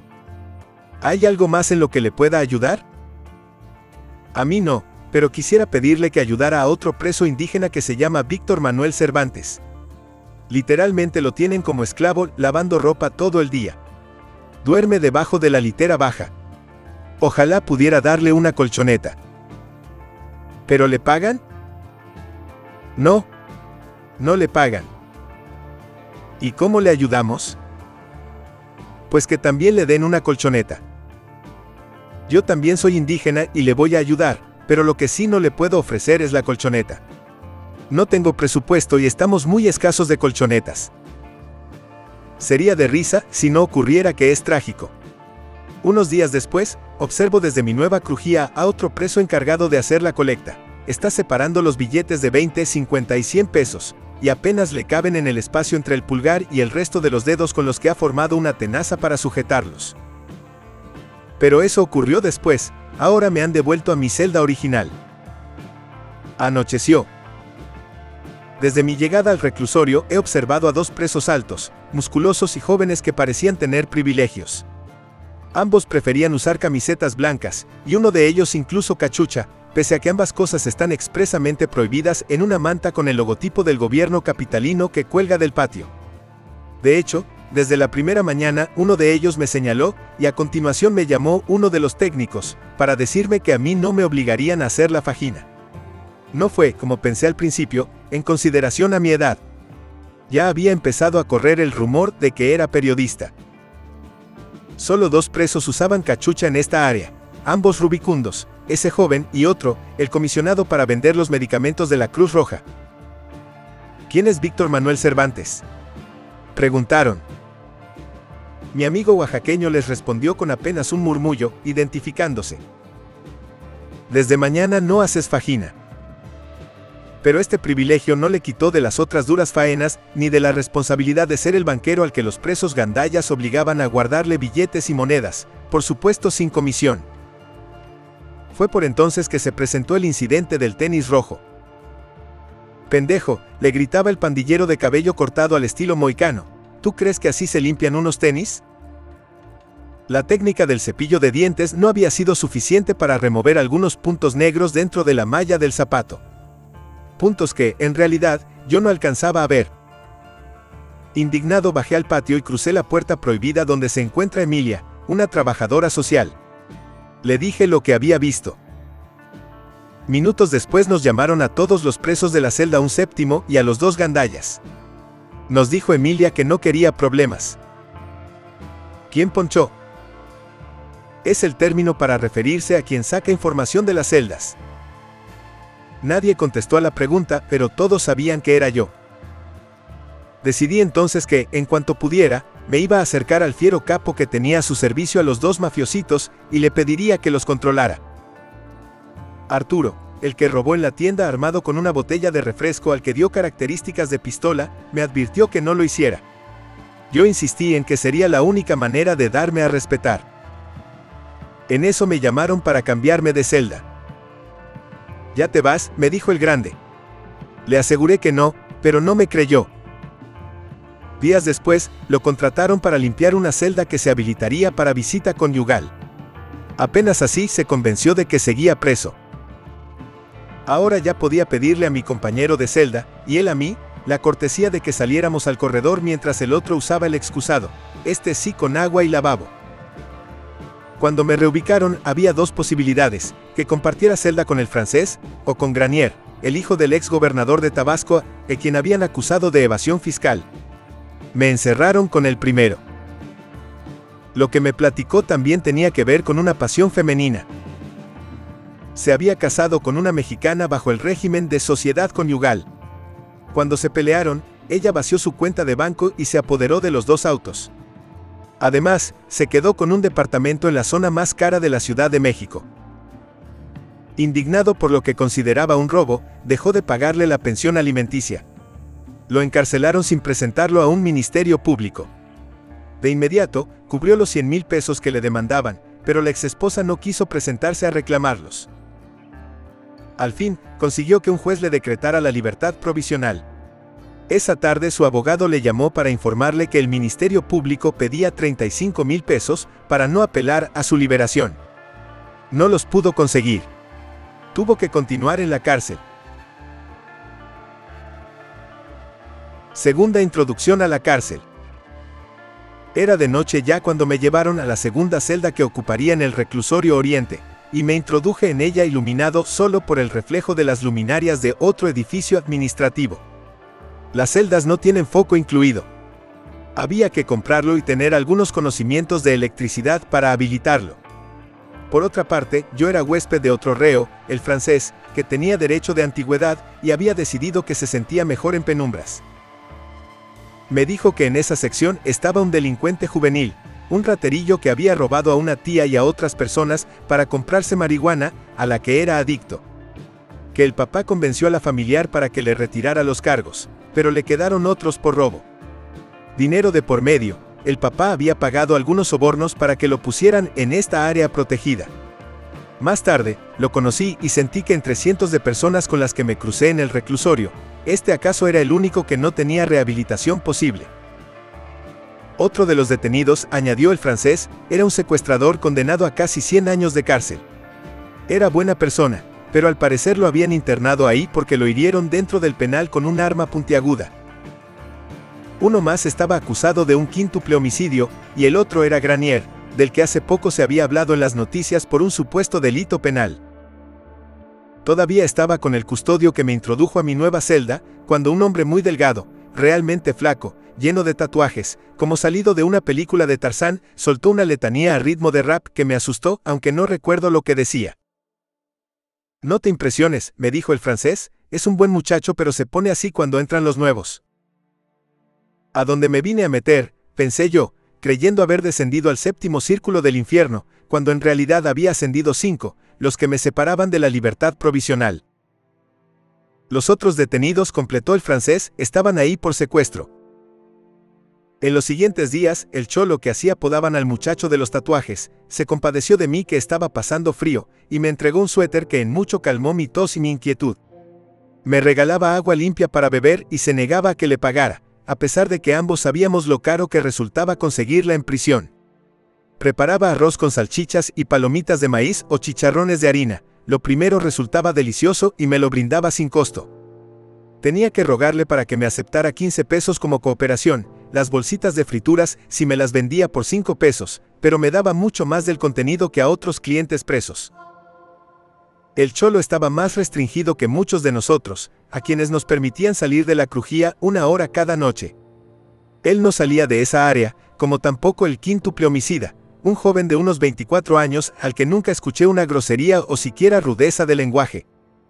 ¿hay algo más en lo que le pueda ayudar? A mí no, pero quisiera pedirle que ayudara a otro preso indígena que se llama Víctor Manuel Cervantes. Literalmente lo tienen como esclavo, lavando ropa todo el día. Duerme debajo de la litera baja. Ojalá pudiera darle una colchoneta. ¿Pero le pagan? No. No le pagan. ¿Y cómo le ayudamos? Pues que también le den una colchoneta. Yo también soy indígena y le voy a ayudar, pero lo que sí no le puedo ofrecer es la colchoneta. No tengo presupuesto y estamos muy escasos de colchonetas. Sería de risa si no ocurriera que es trágico. Unos días después, observo desde mi nueva crujía a otro preso encargado de hacer la colecta. Está separando los billetes de veinte, cincuenta y cien pesos, y apenas le caben en el espacio entre el pulgar y el resto de los dedos con los que ha formado una tenaza para sujetarlos. Pero eso ocurrió después, ahora me han devuelto a mi celda original. Anocheció. Desde mi llegada al reclusorio he observado a dos presos altos, musculosos y jóvenes que parecían tener privilegios. Ambos preferían usar camisetas blancas, y uno de ellos incluso cachucha, pese a que ambas cosas están expresamente prohibidas en una manta con el logotipo del gobierno capitalino que cuelga del patio. De hecho, desde la primera mañana uno de ellos me señaló, y a continuación me llamó uno de los técnicos, para decirme que a mí no me obligarían a hacer la fajina. No fue, como pensé al principio, en consideración a mi edad. Ya había empezado a correr el rumor de que era periodista. Solo dos presos usaban cachucha en esta área, ambos rubicundos, ese joven y otro, el comisionado para vender los medicamentos de la Cruz Roja. ¿Quién es Víctor Manuel Cervantes?, preguntaron. Mi amigo oaxaqueño les respondió con apenas un murmullo, identificándose. Desde mañana no haces fajina. Pero este privilegio no le quitó de las otras duras faenas, ni de la responsabilidad de ser el banquero al que los presos gandallas obligaban a guardarle billetes y monedas, por supuesto sin comisión. Fue por entonces que se presentó el incidente del tenis rojo. Pendejo, le gritaba el pandillero de cabello cortado al estilo mohicano, ¿tú crees que así se limpian unos tenis? La técnica del cepillo de dientes no había sido suficiente para remover algunos puntos negros dentro de la malla del zapato. Puntos que, en realidad, yo no alcanzaba a ver. Indignado bajé al patio y crucé la puerta prohibida donde se encuentra Emilia, una trabajadora social. Le dije lo que había visto. Minutos después nos llamaron a todos los presos de la celda un séptimo y a los dos gandallas. Nos dijo Emilia que no quería problemas. ¿Quién ponchó? Es el término para referirse a quien saca información de las celdas. Nadie contestó a la pregunta, pero todos sabían que era yo. Decidí entonces que, en cuanto pudiera, me iba a acercar al fiero capo que tenía a su servicio a los dos mafiositos, y le pediría que los controlara. Arturo, el que robó en la tienda armado con una botella de refresco al que dio características de pistola, me advirtió que no lo hiciera. Yo insistí en que sería la única manera de darme a respetar. En eso me llamaron para cambiarme de celda. ¿Ya te vas?, me dijo el grande. Le aseguré que no, pero no me creyó. Días después, lo contrataron para limpiar una celda que se habilitaría para visita conyugal. Apenas así se convenció de que seguía preso. Ahora ya podía pedirle a mi compañero de celda, y él a mí, la cortesía de que saliéramos al corredor mientras el otro usaba el excusado, este sí con agua y lavabo. Cuando me reubicaron había dos posibilidades, que compartiera celda con el francés, o con Granier, el hijo del ex gobernador de Tabasco, a quien habían acusado de evasión fiscal. Me encerraron con el primero. Lo que me platicó también tenía que ver con una pasión femenina. Se había casado con una mexicana bajo el régimen de sociedad conyugal. Cuando se pelearon, ella vació su cuenta de banco y se apoderó de los dos autos. Además, se quedó con un departamento en la zona más cara de la Ciudad de México. Indignado por lo que consideraba un robo, dejó de pagarle la pensión alimenticia. Lo encarcelaron sin presentarlo a un ministerio público. De inmediato, cubrió los cien mil pesos que le demandaban, pero la exesposa no quiso presentarse a reclamarlos. Al fin, consiguió que un juez le decretara la libertad provisional. Esa tarde su abogado le llamó para informarle que el Ministerio Público pedía treinta y cinco mil pesos para no apelar a su liberación. No los pudo conseguir. Tuvo que continuar en la cárcel. Segunda introducción a la cárcel. Era de noche ya cuando me llevaron a la segunda celda que ocuparía en el reclusorio Oriente, y me introduje en ella iluminado solo por el reflejo de las luminarias de otro edificio administrativo. Las celdas no tienen foco incluido. Había que comprarlo y tener algunos conocimientos de electricidad para habilitarlo. Por otra parte, yo era huésped de otro reo, el francés, que tenía derecho de antigüedad y había decidido que se sentía mejor en penumbras. Me dijo que en esa sección estaba un delincuente juvenil, un raterillo que había robado a una tía y a otras personas para comprarse marihuana, a la que era adicto. Que el papá convenció a la familiar para que le retirara los cargos, pero le quedaron otros por robo. Dinero de por medio, el papá había pagado algunos sobornos para que lo pusieran en esta área protegida. Más tarde, lo conocí y sentí que entre cientos de personas con las que me crucé en el reclusorio, este acaso era el único que no tenía rehabilitación posible. Otro de los detenidos, añadió el francés, era un secuestrador condenado a casi cien años de cárcel. Era buena persona, pero al parecer lo habían internado ahí porque lo hirieron dentro del penal con un arma puntiaguda. Uno más estaba acusado de un quíntuple homicidio, y el otro era Granier, del que hace poco se había hablado en las noticias por un supuesto delito penal. Todavía estaba con el custodio que me introdujo a mi nueva celda, cuando un hombre muy delgado, realmente flaco, lleno de tatuajes, como salido de una película de Tarzán, soltó una letanía a ritmo de rap que me asustó, aunque no recuerdo lo que decía. «No te impresiones», me dijo el francés, «es un buen muchacho pero se pone así cuando entran los nuevos». A donde me vine a meter, pensé yo, creyendo haber descendido al séptimo círculo del infierno, cuando en realidad había ascendido cinco, los que me separaban de la libertad provisional. Los otros detenidos, completó el francés, estaban ahí por secuestro. En los siguientes días, el cholo que así apodaban al muchacho de los tatuajes, se compadeció de mí que estaba pasando frío, y me entregó un suéter que en mucho calmó mi tos y mi inquietud. Me regalaba agua limpia para beber y se negaba a que le pagara, a pesar de que ambos sabíamos lo caro que resultaba conseguirla en prisión. Preparaba arroz con salchichas y palomitas de maíz o chicharrones de harina, lo primero resultaba delicioso y me lo brindaba sin costo. Tenía que rogarle para que me aceptara quince pesos como cooperación, las bolsitas de frituras si me las vendía por cinco pesos, pero me daba mucho más del contenido que a otros clientes presos. El cholo estaba más restringido que muchos de nosotros, a quienes nos permitían salir de la crujía una hora cada noche. Él no salía de esa área, como tampoco el quíntuple homicida, un joven de unos veinticuatro años al que nunca escuché una grosería o siquiera rudeza de lenguaje.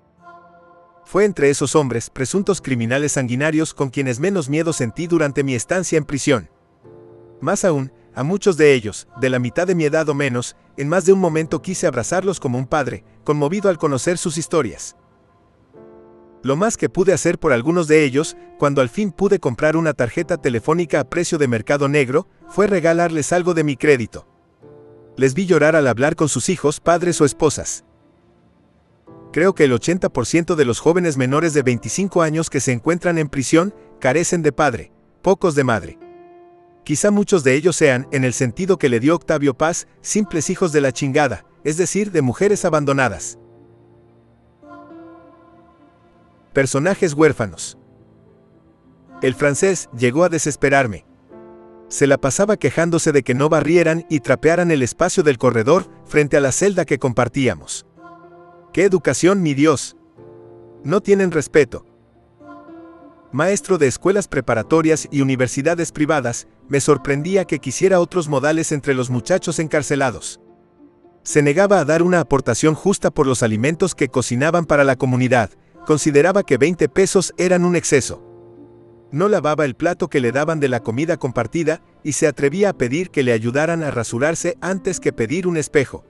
Fue entre esos hombres, presuntos criminales sanguinarios, con quienes menos miedo sentí durante mi estancia en prisión. Más aún, a muchos de ellos, de la mitad de mi edad o menos, en más de un momento quise abrazarlos como un padre, conmovido al conocer sus historias. Lo más que pude hacer por algunos de ellos, cuando al fin pude comprar una tarjeta telefónica a precio de mercado negro, fue regalarles algo de mi crédito. Les vi llorar al hablar con sus hijos, padres o esposas. Creo que el ochenta por ciento de los jóvenes menores de veinticinco años que se encuentran en prisión carecen de padre, pocos de madre. Quizá muchos de ellos sean, en el sentido que le dio Octavio Paz, simples hijos de la chingada, es decir, de mujeres abandonadas. Personajes huérfanos. El francés llegó a desesperarme. Se la pasaba quejándose de que no barrieran y trapearan el espacio del corredor frente a la celda que compartíamos. ¡Qué educación, mi Dios! No tienen respeto. Maestro de escuelas preparatorias y universidades privadas, me sorprendía que quisiera otros modales entre los muchachos encarcelados. Se negaba a dar una aportación justa por los alimentos que cocinaban para la comunidad, consideraba que veinte pesos eran un exceso. No lavaba el plato que le daban de la comida compartida y se atrevía a pedir que le ayudaran a rasurarse antes que pedir un espejo.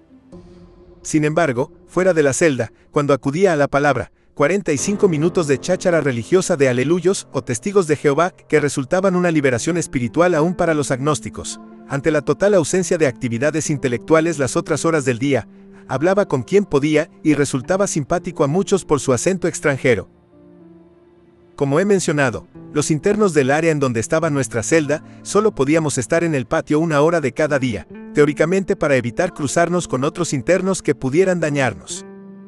Sin embargo, fuera de la celda, cuando acudía a la palabra, cuarenta y cinco minutos de cháchara religiosa de aleluyos o testigos de Jehová que resultaban una liberación espiritual aún para los agnósticos. Ante la total ausencia de actividades intelectuales las otras horas del día, hablaba con quien podía y resultaba simpático a muchos por su acento extranjero. Como he mencionado, los internos del área en donde estaba nuestra celda, solo podíamos estar en el patio una hora de cada día, teóricamente para evitar cruzarnos con otros internos que pudieran dañarnos.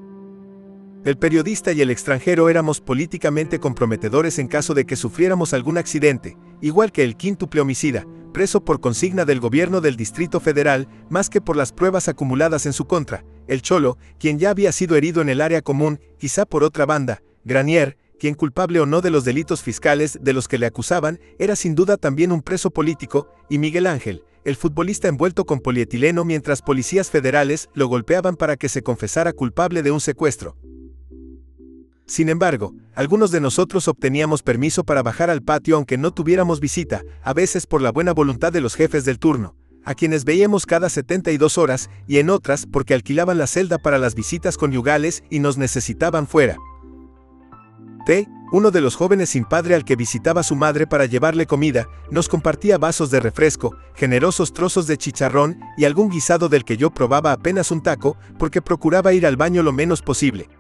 El periodista y el extranjero éramos políticamente comprometedores en caso de que sufriéramos algún accidente, igual que el quíntuple homicida, preso por consigna del gobierno del Distrito Federal, más que por las pruebas acumuladas en su contra, el cholo, quien ya había sido herido en el área común, quizá por otra banda, Granier, quien culpable o no de los delitos fiscales de los que le acusaban, era sin duda también un preso político, y Miguel Ángel, el futbolista envuelto con polietileno mientras policías federales lo golpeaban para que se confesara culpable de un secuestro. Sin embargo, algunos de nosotros obteníamos permiso para bajar al patio aunque no tuviéramos visita, a veces por la buena voluntad de los jefes del turno, a quienes veíamos cada setenta y dos horas, y en otras porque alquilaban la celda para las visitas conyugales y nos necesitaban fuera. T. Uno de los jóvenes sin padre al que visitaba su madre para llevarle comida, nos compartía vasos de refresco, generosos trozos de chicharrón y algún guisado del que yo probaba apenas un taco, porque procuraba ir al baño lo menos posible.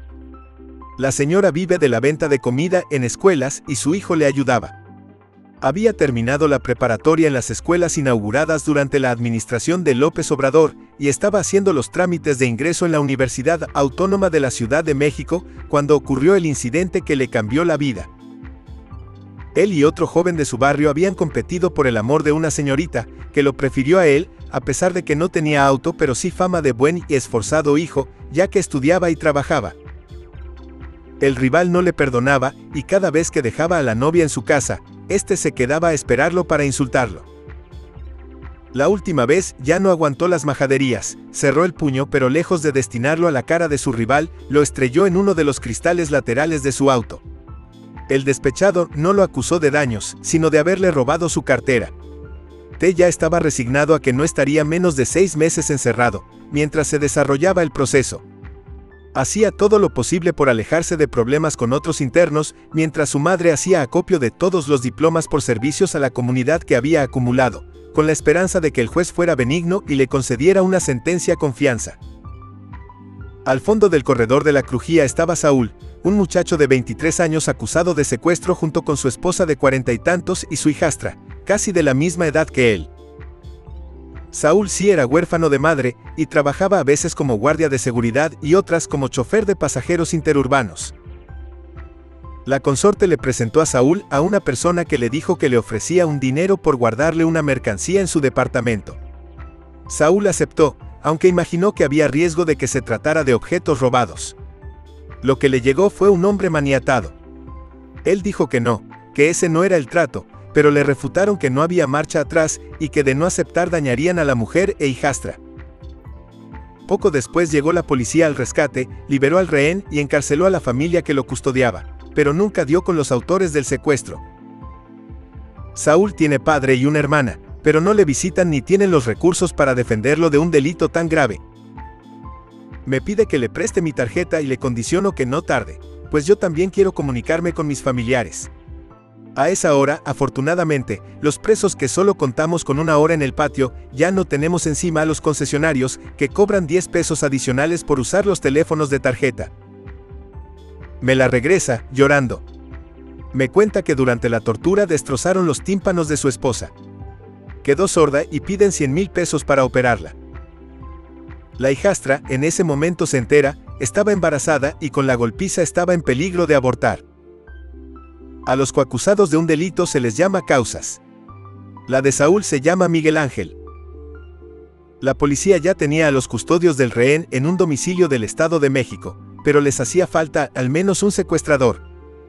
La señora vive de la venta de comida en escuelas y su hijo le ayudaba. Había terminado la preparatoria en las escuelas inauguradas durante la administración de López Obrador y estaba haciendo los trámites de ingreso en la Universidad Autónoma de la Ciudad de México cuando ocurrió el incidente que le cambió la vida. Él y otro joven de su barrio habían competido por el amor de una señorita, que lo prefirió a él, a pesar de que no tenía auto, pero sí fama de buen y esforzado hijo, ya que estudiaba y trabajaba. El rival no le perdonaba, y cada vez que dejaba a la novia en su casa, este se quedaba a esperarlo para insultarlo. La última vez ya no aguantó las majaderías, cerró el puño, pero lejos de destinarlo a la cara de su rival, lo estrelló en uno de los cristales laterales de su auto. El despechado no lo acusó de daños, sino de haberle robado su cartera. T ya estaba resignado a que no estaría menos de seis meses encerrado, mientras se desarrollaba el proceso. Hacía todo lo posible por alejarse de problemas con otros internos, mientras su madre hacía acopio de todos los diplomas por servicios a la comunidad que había acumulado, con la esperanza de que el juez fuera benigno y le concediera una sentencia con fianza. Al fondo del corredor de la crujía estaba Saúl, un muchacho de veintitrés años acusado de secuestro junto con su esposa de cuarenta y tantos y su hijastra, casi de la misma edad que él. Saúl sí era huérfano de madre, y trabajaba a veces como guardia de seguridad y otras como chofer de pasajeros interurbanos. La consorte le presentó a Saúl a una persona que le dijo que le ofrecía un dinero por guardarle una mercancía en su departamento. Saúl aceptó, aunque imaginó que había riesgo de que se tratara de objetos robados. Lo que le llegó fue un hombre maniatado. Él dijo que no, que ese no era el trato, pero le refutaron que no había marcha atrás y que de no aceptar dañarían a la mujer e hijastra. Poco después llegó la policía al rescate, liberó al rehén y encarceló a la familia que lo custodiaba, pero nunca dio con los autores del secuestro. Saúl tiene padre y una hermana, pero no le visitan ni tienen los recursos para defenderlo de un delito tan grave. Me pide que le preste mi tarjeta y le condiciono que no tarde, pues yo también quiero comunicarme con mis familiares. A esa hora, afortunadamente, los presos que solo contamos con una hora en el patio, ya no tenemos encima a los concesionarios, que cobran diez pesos adicionales por usar los teléfonos de tarjeta. Me la regresa, llorando. Me cuenta que durante la tortura destrozaron los tímpanos de su esposa. Quedó sorda y piden cien mil pesos para operarla. La hijastra, en ese momento se entera, estaba embarazada y con la golpiza estaba en peligro de abortar. A los coacusados de un delito se les llama causas. La de Saúl se llama Miguel Ángel. La policía ya tenía a los custodios del rehén en un domicilio del Estado de México, pero les hacía falta al menos un secuestrador.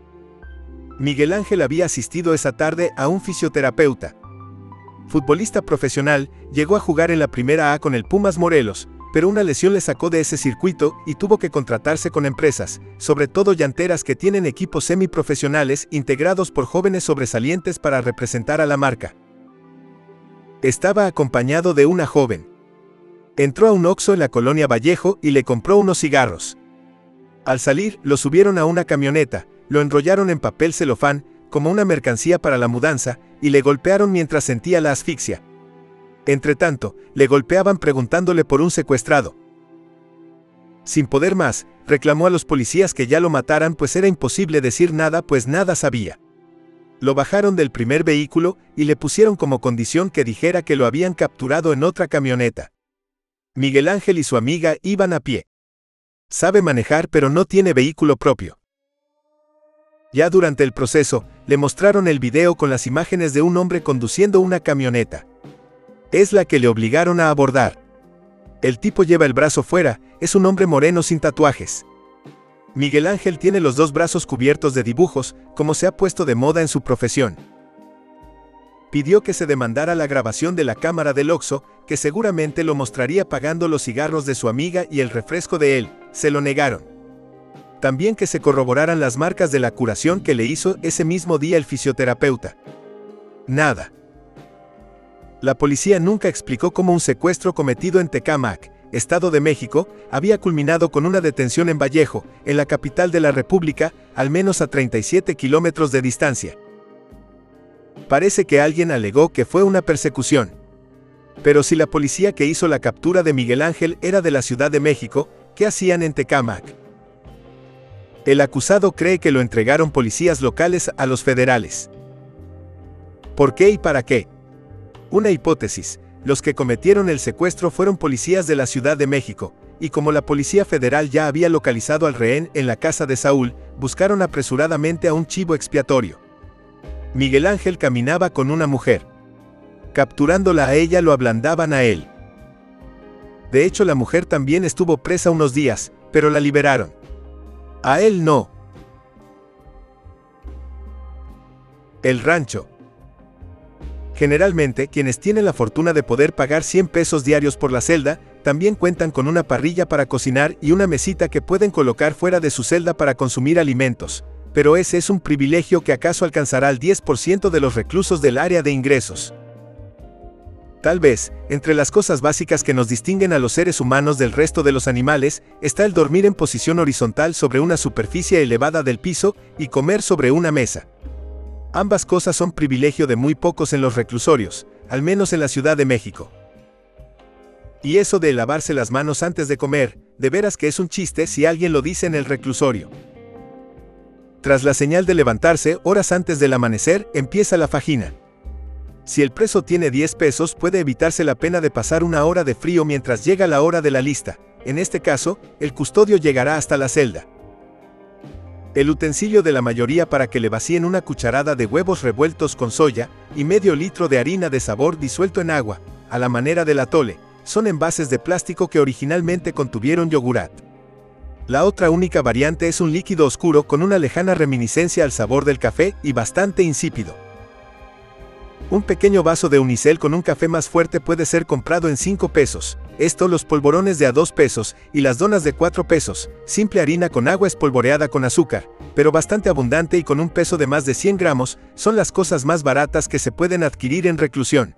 Miguel Ángel había asistido esa tarde a un fisioterapeuta. Futbolista profesional, llegó a jugar en la Primera A con el Pumas Morelos, pero una lesión le sacó de ese circuito y tuvo que contratarse con empresas, sobre todo llanteras que tienen equipos semiprofesionales integrados por jóvenes sobresalientes para representar a la marca. Estaba acompañado de una joven. Entró a un Oxxo en la colonia Vallejo y le compró unos cigarros. Al salir, lo subieron a una camioneta, lo enrollaron en papel celofán, como una mercancía para la mudanza, y le golpearon mientras sentía la asfixia. Entretanto, le golpeaban preguntándole por un secuestrado. Sin poder más, reclamó a los policías que ya lo mataran, pues era imposible decir nada, pues nada sabía. Lo bajaron del primer vehículo y le pusieron como condición que dijera que lo habían capturado en otra camioneta. Miguel Ángel y su amiga iban a pie. Sabe manejar, pero no tiene vehículo propio. Ya durante el proceso, le mostraron el video con las imágenes de un hombre conduciendo una camioneta. Es la que le obligaron a abordar. El tipo lleva el brazo fuera, es un hombre moreno sin tatuajes. Miguel Ángel tiene los dos brazos cubiertos de dibujos, como se ha puesto de moda en su profesión. Pidió que se demandara la grabación de la cámara del Oxxo, que seguramente lo mostraría pagando los cigarros de su amiga y el refresco de él, se lo negaron. También que se corroboraran las marcas de la curación que le hizo ese mismo día el fisioterapeuta. Nada. La policía nunca explicó cómo un secuestro cometido en Tecámac, Estado de México, había culminado con una detención en Vallejo, en la capital de la República, al menos a treinta y siete kilómetros de distancia. Parece que alguien alegó que fue una persecución. Pero si la policía que hizo la captura de Miguel Ángel era de la Ciudad de México, ¿qué hacían en Tecámac? El acusado cree que lo entregaron policías locales a los federales. ¿Por qué y para qué? Una hipótesis: los que cometieron el secuestro fueron policías de la Ciudad de México, y como la Policía Federal ya había localizado al rehén en la casa de Saúl, buscaron apresuradamente a un chivo expiatorio. Miguel Ángel caminaba con una mujer. Capturándola a ella lo ablandaban a él. De hecho, la mujer también estuvo presa unos días, pero la liberaron. A él no. El rancho. Generalmente, quienes tienen la fortuna de poder pagar cien pesos diarios por la celda, también cuentan con una parrilla para cocinar y una mesita que pueden colocar fuera de su celda para consumir alimentos, pero ese es un privilegio que acaso alcanzará al diez por ciento de los reclusos del área de ingresos. Tal vez, entre las cosas básicas que nos distinguen a los seres humanos del resto de los animales, está el dormir en posición horizontal sobre una superficie elevada del piso y comer sobre una mesa. Ambas cosas son privilegio de muy pocos en los reclusorios, al menos en la Ciudad de México. Y eso de lavarse las manos antes de comer, de veras que es un chiste si alguien lo dice en el reclusorio. Tras la señal de levantarse, horas antes del amanecer, empieza la fajina. Si el preso tiene diez pesos, puede evitarse la pena de pasar una hora de frío mientras llega la hora de la lista. En este caso, el custodio llegará hasta la celda. El utensilio de la mayoría para que le vacíen una cucharada de huevos revueltos con soya y medio litro de harina de sabor disuelto en agua, a la manera del atole, son envases de plástico que originalmente contuvieron yogurat. La otra única variante es un líquido oscuro con una lejana reminiscencia al sabor del café y bastante insípido. Un pequeño vaso de unicel con un café más fuerte puede ser comprado en cinco pesos, esto los polvorones de a dos pesos y las donas de cuatro pesos, simple harina con agua espolvoreada con azúcar, pero bastante abundante y con un peso de más de cien gramos, son las cosas más baratas que se pueden adquirir en reclusión.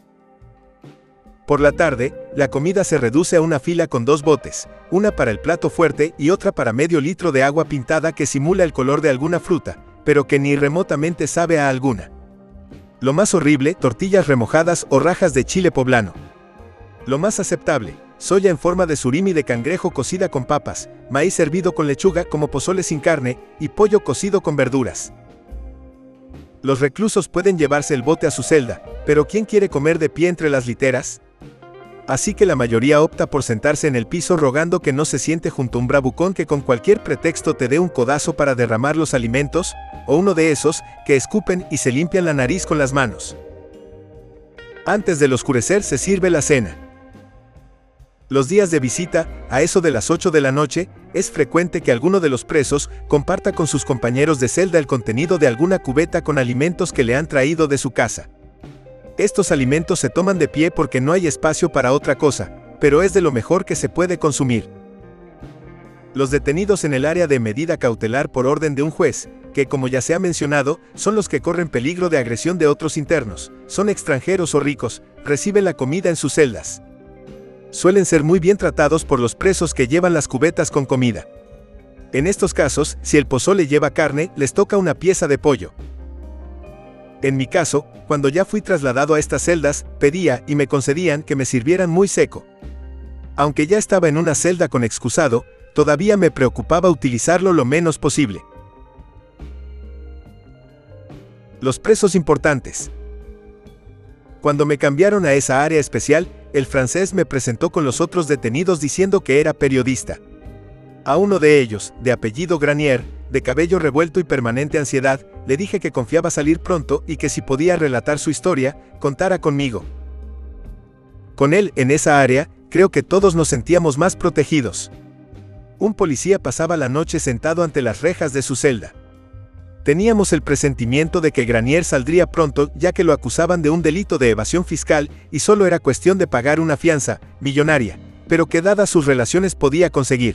Por la tarde, la comida se reduce a una fila con dos botes, una para el plato fuerte y otra para medio litro de agua pintada que simula el color de alguna fruta, pero que ni remotamente sabe a alguna. Lo más horrible, tortillas remojadas o rajas de chile poblano. Lo más aceptable, soya en forma de surimi de cangrejo cocida con papas, maíz hervido con lechuga como pozole sin carne y pollo cocido con verduras. Los reclusos pueden llevarse el bote a su celda, pero ¿quién quiere comer de pie entre las literas? Así que la mayoría opta por sentarse en el piso rogando que no se siente junto a un bravucón que con cualquier pretexto te dé un codazo para derramar los alimentos, o uno de esos, que escupen y se limpian la nariz con las manos. Antes del oscurecer se sirve la cena. Los días de visita, a eso de las ocho de la noche, es frecuente que alguno de los presos comparta con sus compañeros de celda el contenido de alguna cubeta con alimentos que le han traído de su casa. Estos alimentos se toman de pie porque no hay espacio para otra cosa, pero es de lo mejor que se puede consumir. Los detenidos en el área de medida cautelar por orden de un juez, que como ya se ha mencionado, son los que corren peligro de agresión de otros internos, son extranjeros o ricos, reciben la comida en sus celdas. Suelen ser muy bien tratados por los presos que llevan las cubetas con comida. En estos casos, si el pozole lleva carne, les toca una pieza de pollo. En mi caso, cuando ya fui trasladado a estas celdas, pedía y me concedían que me sirvieran muy seco. Aunque ya estaba en una celda con excusado, todavía me preocupaba utilizarlo lo menos posible. Los presos importantes. Cuando me cambiaron a esa área especial, el francés me presentó con los otros detenidos diciendo que era periodista. A uno de ellos, de apellido Granier, de cabello revuelto y permanente ansiedad, le dije que confiaba salir pronto y que si podía relatar su historia, contara conmigo. Con él, en esa área, creo que todos nos sentíamos más protegidos. Un policía pasaba la noche sentado ante las rejas de su celda. Teníamos el presentimiento de que Granier saldría pronto ya que lo acusaban de un delito de evasión fiscal y solo era cuestión de pagar una fianza, millonaria, pero que dadas sus relaciones podía conseguir.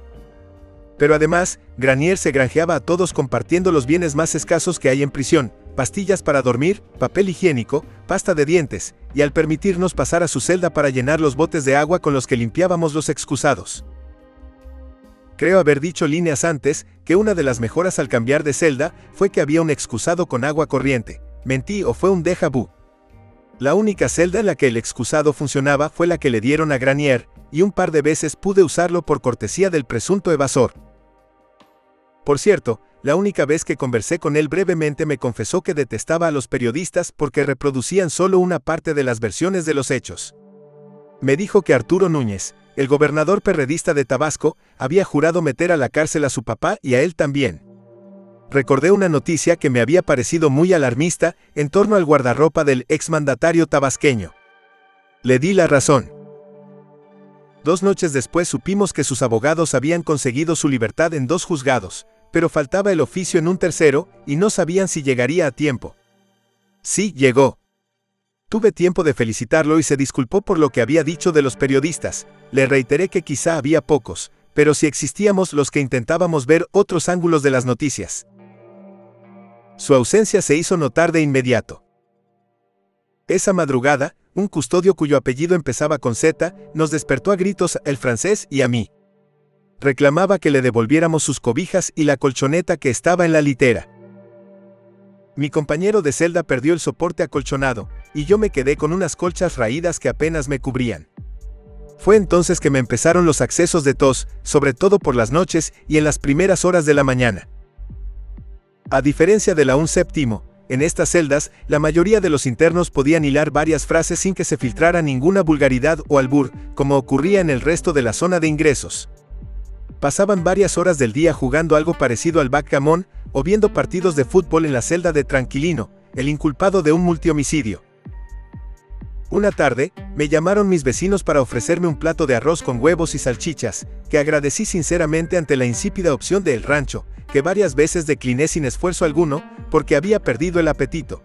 Pero además, Granier se granjeaba a todos compartiendo los bienes más escasos que hay en prisión, pastillas para dormir, papel higiénico, pasta de dientes, y al permitirnos pasar a su celda para llenar los botes de agua con los que limpiábamos los excusados. Creo haber dicho líneas antes que una de las mejoras al cambiar de celda fue que había un excusado con agua corriente. ¿Mentí o fue un déjà vu? La única celda en la que el excusado funcionaba fue la que le dieron a Granier, y un par de veces pude usarlo por cortesía del presunto evasor. Por cierto, la única vez que conversé con él brevemente me confesó que detestaba a los periodistas porque reproducían solo una parte de las versiones de los hechos. Me dijo que Arturo Núñez, el gobernador perredista de Tabasco, había jurado meter a la cárcel a su papá y a él también. Recordé una noticia que me había parecido muy alarmista en torno al guardarropa del exmandatario tabasqueño. Le di la razón. Dos noches después supimos que sus abogados habían conseguido su libertad en dos juzgados, pero faltaba el oficio en un tercero, y no sabían si llegaría a tiempo. Sí, llegó. Tuve tiempo de felicitarlo y se disculpó por lo que había dicho de los periodistas. Le reiteré que quizá había pocos, pero si existíamos los que intentábamos ver otros ángulos de las noticias. Su ausencia se hizo notar de inmediato. Esa madrugada, un custodio cuyo apellido empezaba con Z, nos despertó a gritos el francés y a mí. Reclamaba que le devolviéramos sus cobijas y la colchoneta que estaba en la litera. Mi compañero de celda perdió el soporte acolchonado, y yo me quedé con unas colchas raídas que apenas me cubrían. Fue entonces que me empezaron los accesos de tos, sobre todo por las noches y en las primeras horas de la mañana. A diferencia de la un séptimo, en estas celdas, la mayoría de los internos podían hilar varias frases sin que se filtrara ninguna vulgaridad o albur, como ocurría en el resto de la zona de ingresos. Pasaban varias horas del día jugando algo parecido al backgammon, o viendo partidos de fútbol en la celda de Tranquilino, el inculpado de un multihomicidio. Una tarde, me llamaron mis vecinos para ofrecerme un plato de arroz con huevos y salchichas, que agradecí sinceramente ante la insípida opción de El Rancho, que varias veces decliné sin esfuerzo alguno, porque había perdido el apetito.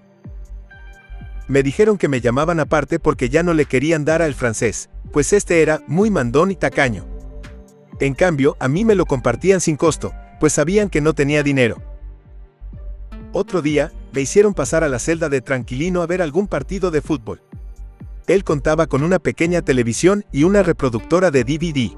Me dijeron que me llamaban aparte porque ya no le querían dar al francés, pues este era muy mandón y tacaño. En cambio, a mí me lo compartían sin costo, pues sabían que no tenía dinero. Otro día, me hicieron pasar a la celda de Tranquilino a ver algún partido de fútbol. Él contaba con una pequeña televisión y una reproductora de D V D.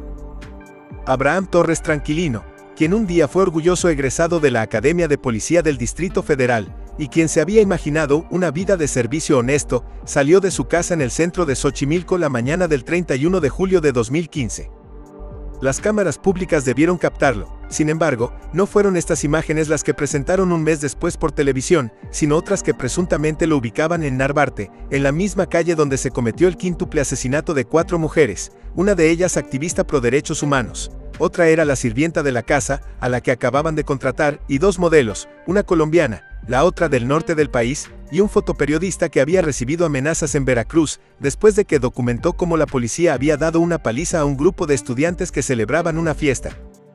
Abraham Torres Tranquilino, quien un día fue orgulloso egresado de la Academia de Policía del Distrito Federal, y quien se había imaginado una vida de servicio honesto, salió de su casa en el centro de Xochimilco la mañana del treinta y uno de julio de dos mil quince. Las cámaras públicas debieron captarlo. Sin embargo, no fueron estas imágenes las que presentaron un mes después por televisión, sino otras que presuntamente lo ubicaban en Narvarte, en la misma calle donde se cometió el quíntuple asesinato de cuatro mujeres, una de ellas activista pro derechos humanos. Otra era la sirvienta de la casa, a la que acababan de contratar, y dos modelos, una colombiana, la otra del norte del país, y un fotoperiodista que había recibido amenazas en Veracruz, después de que documentó cómo la policía había dado una paliza a un grupo de estudiantes que celebraban una fiesta.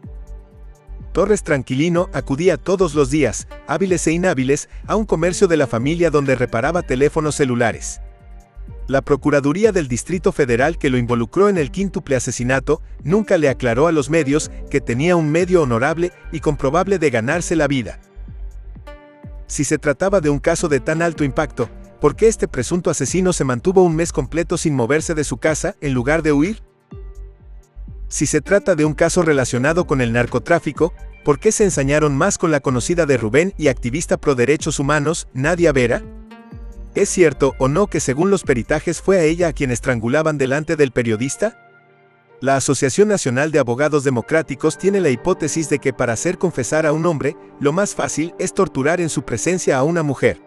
Torres Tranquilino acudía todos los días, hábiles e inhábiles, a un comercio de la familia donde reparaba teléfonos celulares. La Procuraduría del Distrito Federal que lo involucró en el quíntuple asesinato nunca le aclaró a los medios que tenía un medio honorable y comprobable de ganarse la vida. Si se trataba de un caso de tan alto impacto, ¿por qué este presunto asesino se mantuvo un mes completo sin moverse de su casa, en lugar de huir? Si se trata de un caso relacionado con el narcotráfico, ¿por qué se ensañaron más con la conocida de Rubén y activista pro derechos humanos, Nadia Vera? ¿Es cierto o no que según los peritajes fue a ella a quien estrangulaban delante del periodista? La Asociación Nacional de Abogados Democráticos tiene la hipótesis de que para hacer confesar a un hombre, lo más fácil es torturar en su presencia a una mujer.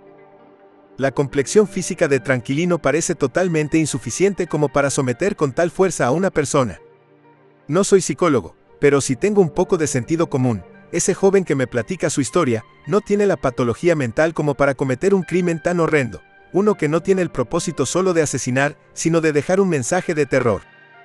La complexión física de Tranquilino parece totalmente insuficiente como para someter con tal fuerza a una persona. No soy psicólogo, pero si tengo un poco de sentido común. Ese joven que me platica su historia, no tiene la patología mental como para cometer un crimen tan horrendo, uno que no tiene el propósito solo de asesinar, sino de dejar un mensaje de terror.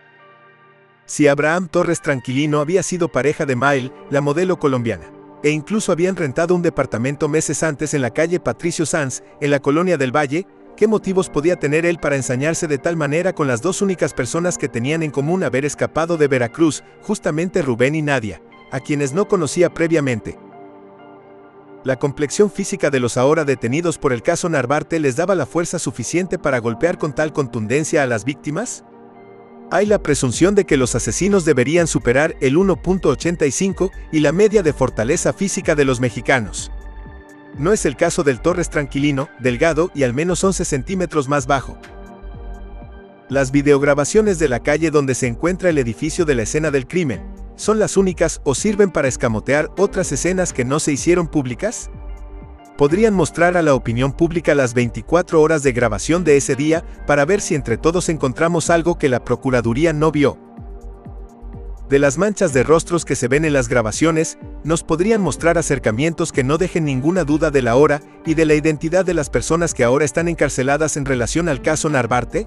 Si Abraham Torres Tranquilino había sido pareja de Mael, la modelo colombiana, e incluso habían rentado un departamento meses antes en la calle Patricio Sanz, en la Colonia del Valle, ¿qué motivos podía tener él para ensañarse de tal manera con las dos únicas personas que tenían en común haber escapado de Veracruz, justamente Rubén y Nadia, a quienes no conocía previamente? La complexión física de los ahora detenidos por el caso Narvarte les daba la fuerza suficiente para golpear con tal contundencia a las víctimas. Hay la presunción de que los asesinos deberían superar el uno punto ochenta y cinco y la media de fortaleza física de los mexicanos. No es el caso del Torres Tranquilino, delgado y al menos once centímetros más bajo. Las videograbaciones de la calle donde se encuentra el edificio de la escena del crimen, ¿son las únicas o sirven para escamotear otras escenas que no se hicieron públicas? Podrían mostrar a la opinión pública las veinticuatro horas de grabación de ese día para ver si entre todos encontramos algo que la Procuraduría no vio. De las manchas de rostros que se ven en las grabaciones, nos podrían mostrar acercamientos que no dejen ninguna duda de la hora y de la identidad de las personas que ahora están encarceladas en relación al caso Narvarte.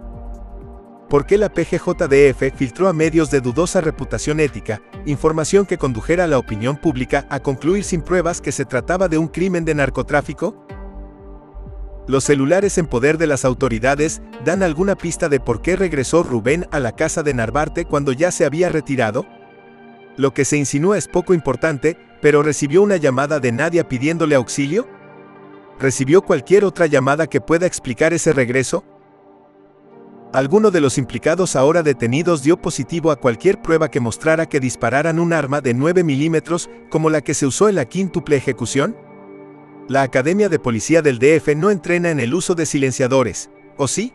¿Por qué la P G J D F filtró a medios de dudosa reputación ética información que condujera a la opinión pública a concluir sin pruebas que se trataba de un crimen de narcotráfico? ¿Los celulares en poder de las autoridades dan alguna pista de por qué regresó Rubén a la casa de Narvarte cuando ya se había retirado? Lo que se insinúa es poco importante, pero ¿recibió una llamada de Nadia pidiéndole auxilio? ¿Recibió cualquier otra llamada que pueda explicar ese regreso? ¿Alguno de los implicados ahora detenidos dio positivo a cualquier prueba que mostrara que dispararan un arma de nueve milímetros como la que se usó en la quíntuple ejecución? La Academia de Policía del D F no entrena en el uso de silenciadores, ¿o sí?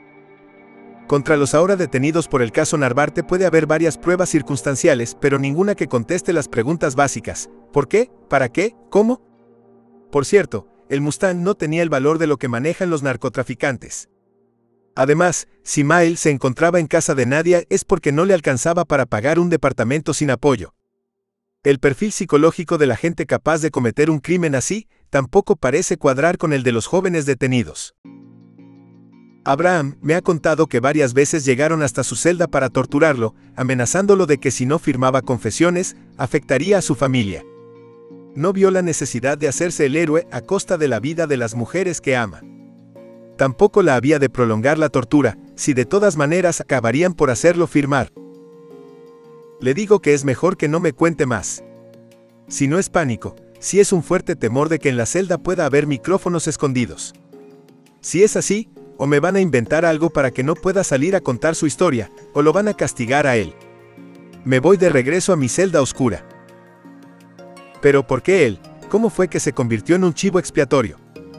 Contra los ahora detenidos por el caso Narvarte puede haber varias pruebas circunstanciales, pero ninguna que conteste las preguntas básicas: ¿por qué? ¿Para qué? ¿Cómo? Por cierto, el Mustang no tenía el valor de lo que manejan los narcotraficantes. Además, si Mael se encontraba en casa de Nadia es porque no le alcanzaba para pagar un departamento sin apoyo. El perfil psicológico de la gente capaz de cometer un crimen así tampoco parece cuadrar con el de los jóvenes detenidos. Abraham me ha contado que varias veces llegaron hasta su celda para torturarlo, amenazándolo de que si no firmaba confesiones, afectaría a su familia. No vio la necesidad de hacerse el héroe a costa de la vida de las mujeres que ama. Tampoco la había de prolongar la tortura, si de todas maneras acabarían por hacerlo firmar. Le digo que es mejor que no me cuente más. Si no es pánico, si es un fuerte temor de que en la celda pueda haber micrófonos escondidos. Si es así, o me van a inventar algo para que no pueda salir a contar su historia, o lo van a castigar a él. Me voy de regreso a mi celda oscura. Pero ¿por qué él? ¿Cómo fue que se convirtió en un chivo expiatorio?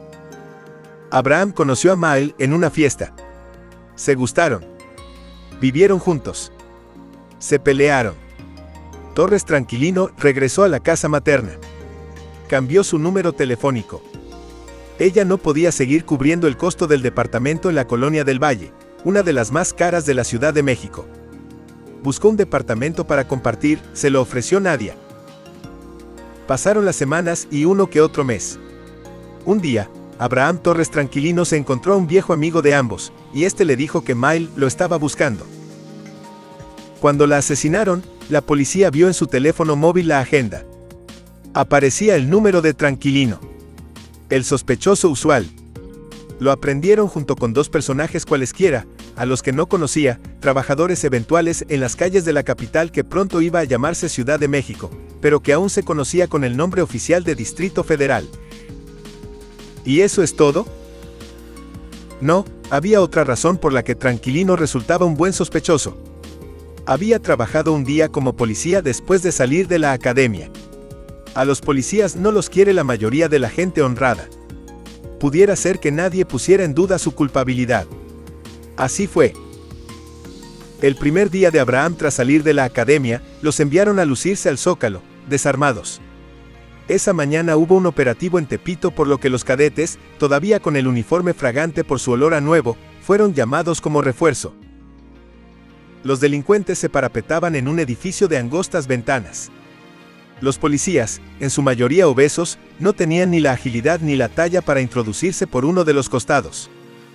Abraham conoció a Mael en una fiesta. Se gustaron. Vivieron juntos. Se pelearon. Torres Tranquilino regresó a la casa materna. Cambió su número telefónico. Ella no podía seguir cubriendo el costo del departamento en la Colonia del Valle, una de las más caras de la Ciudad de México. Buscó un departamento para compartir, se lo ofreció Nadia. Pasaron las semanas y uno que otro mes. Un día, Abraham Torres Tranquilino se encontró a un viejo amigo de ambos, y este le dijo que Mael lo estaba buscando. Cuando la asesinaron, la policía vio en su teléfono móvil la agenda. Aparecía el número de Tranquilino. El sospechoso usual. Lo aprendieron junto con dos personajes cualesquiera, a los que no conocía, trabajadores eventuales en las calles de la capital que pronto iba a llamarse Ciudad de México, pero que aún se conocía con el nombre oficial de Distrito Federal. ¿Y eso es todo? No, había otra razón por la que Tranquilino resultaba un buen sospechoso. Había trabajado un día como policía después de salir de la academia. A los policías no los quiere la mayoría de la gente honrada. Pudiera ser que nadie pusiera en duda su culpabilidad. Así fue. El primer día de Abraham tras salir de la academia, los enviaron a lucirse al Zócalo, desarmados. Esa mañana hubo un operativo en Tepito por lo que los cadetes, todavía con el uniforme fragante por su olor a nuevo, fueron llamados como refuerzo. Los delincuentes se parapetaban en un edificio de angostas ventanas. Los policías, en su mayoría obesos, no tenían ni la agilidad ni la talla para introducirse por uno de los costados.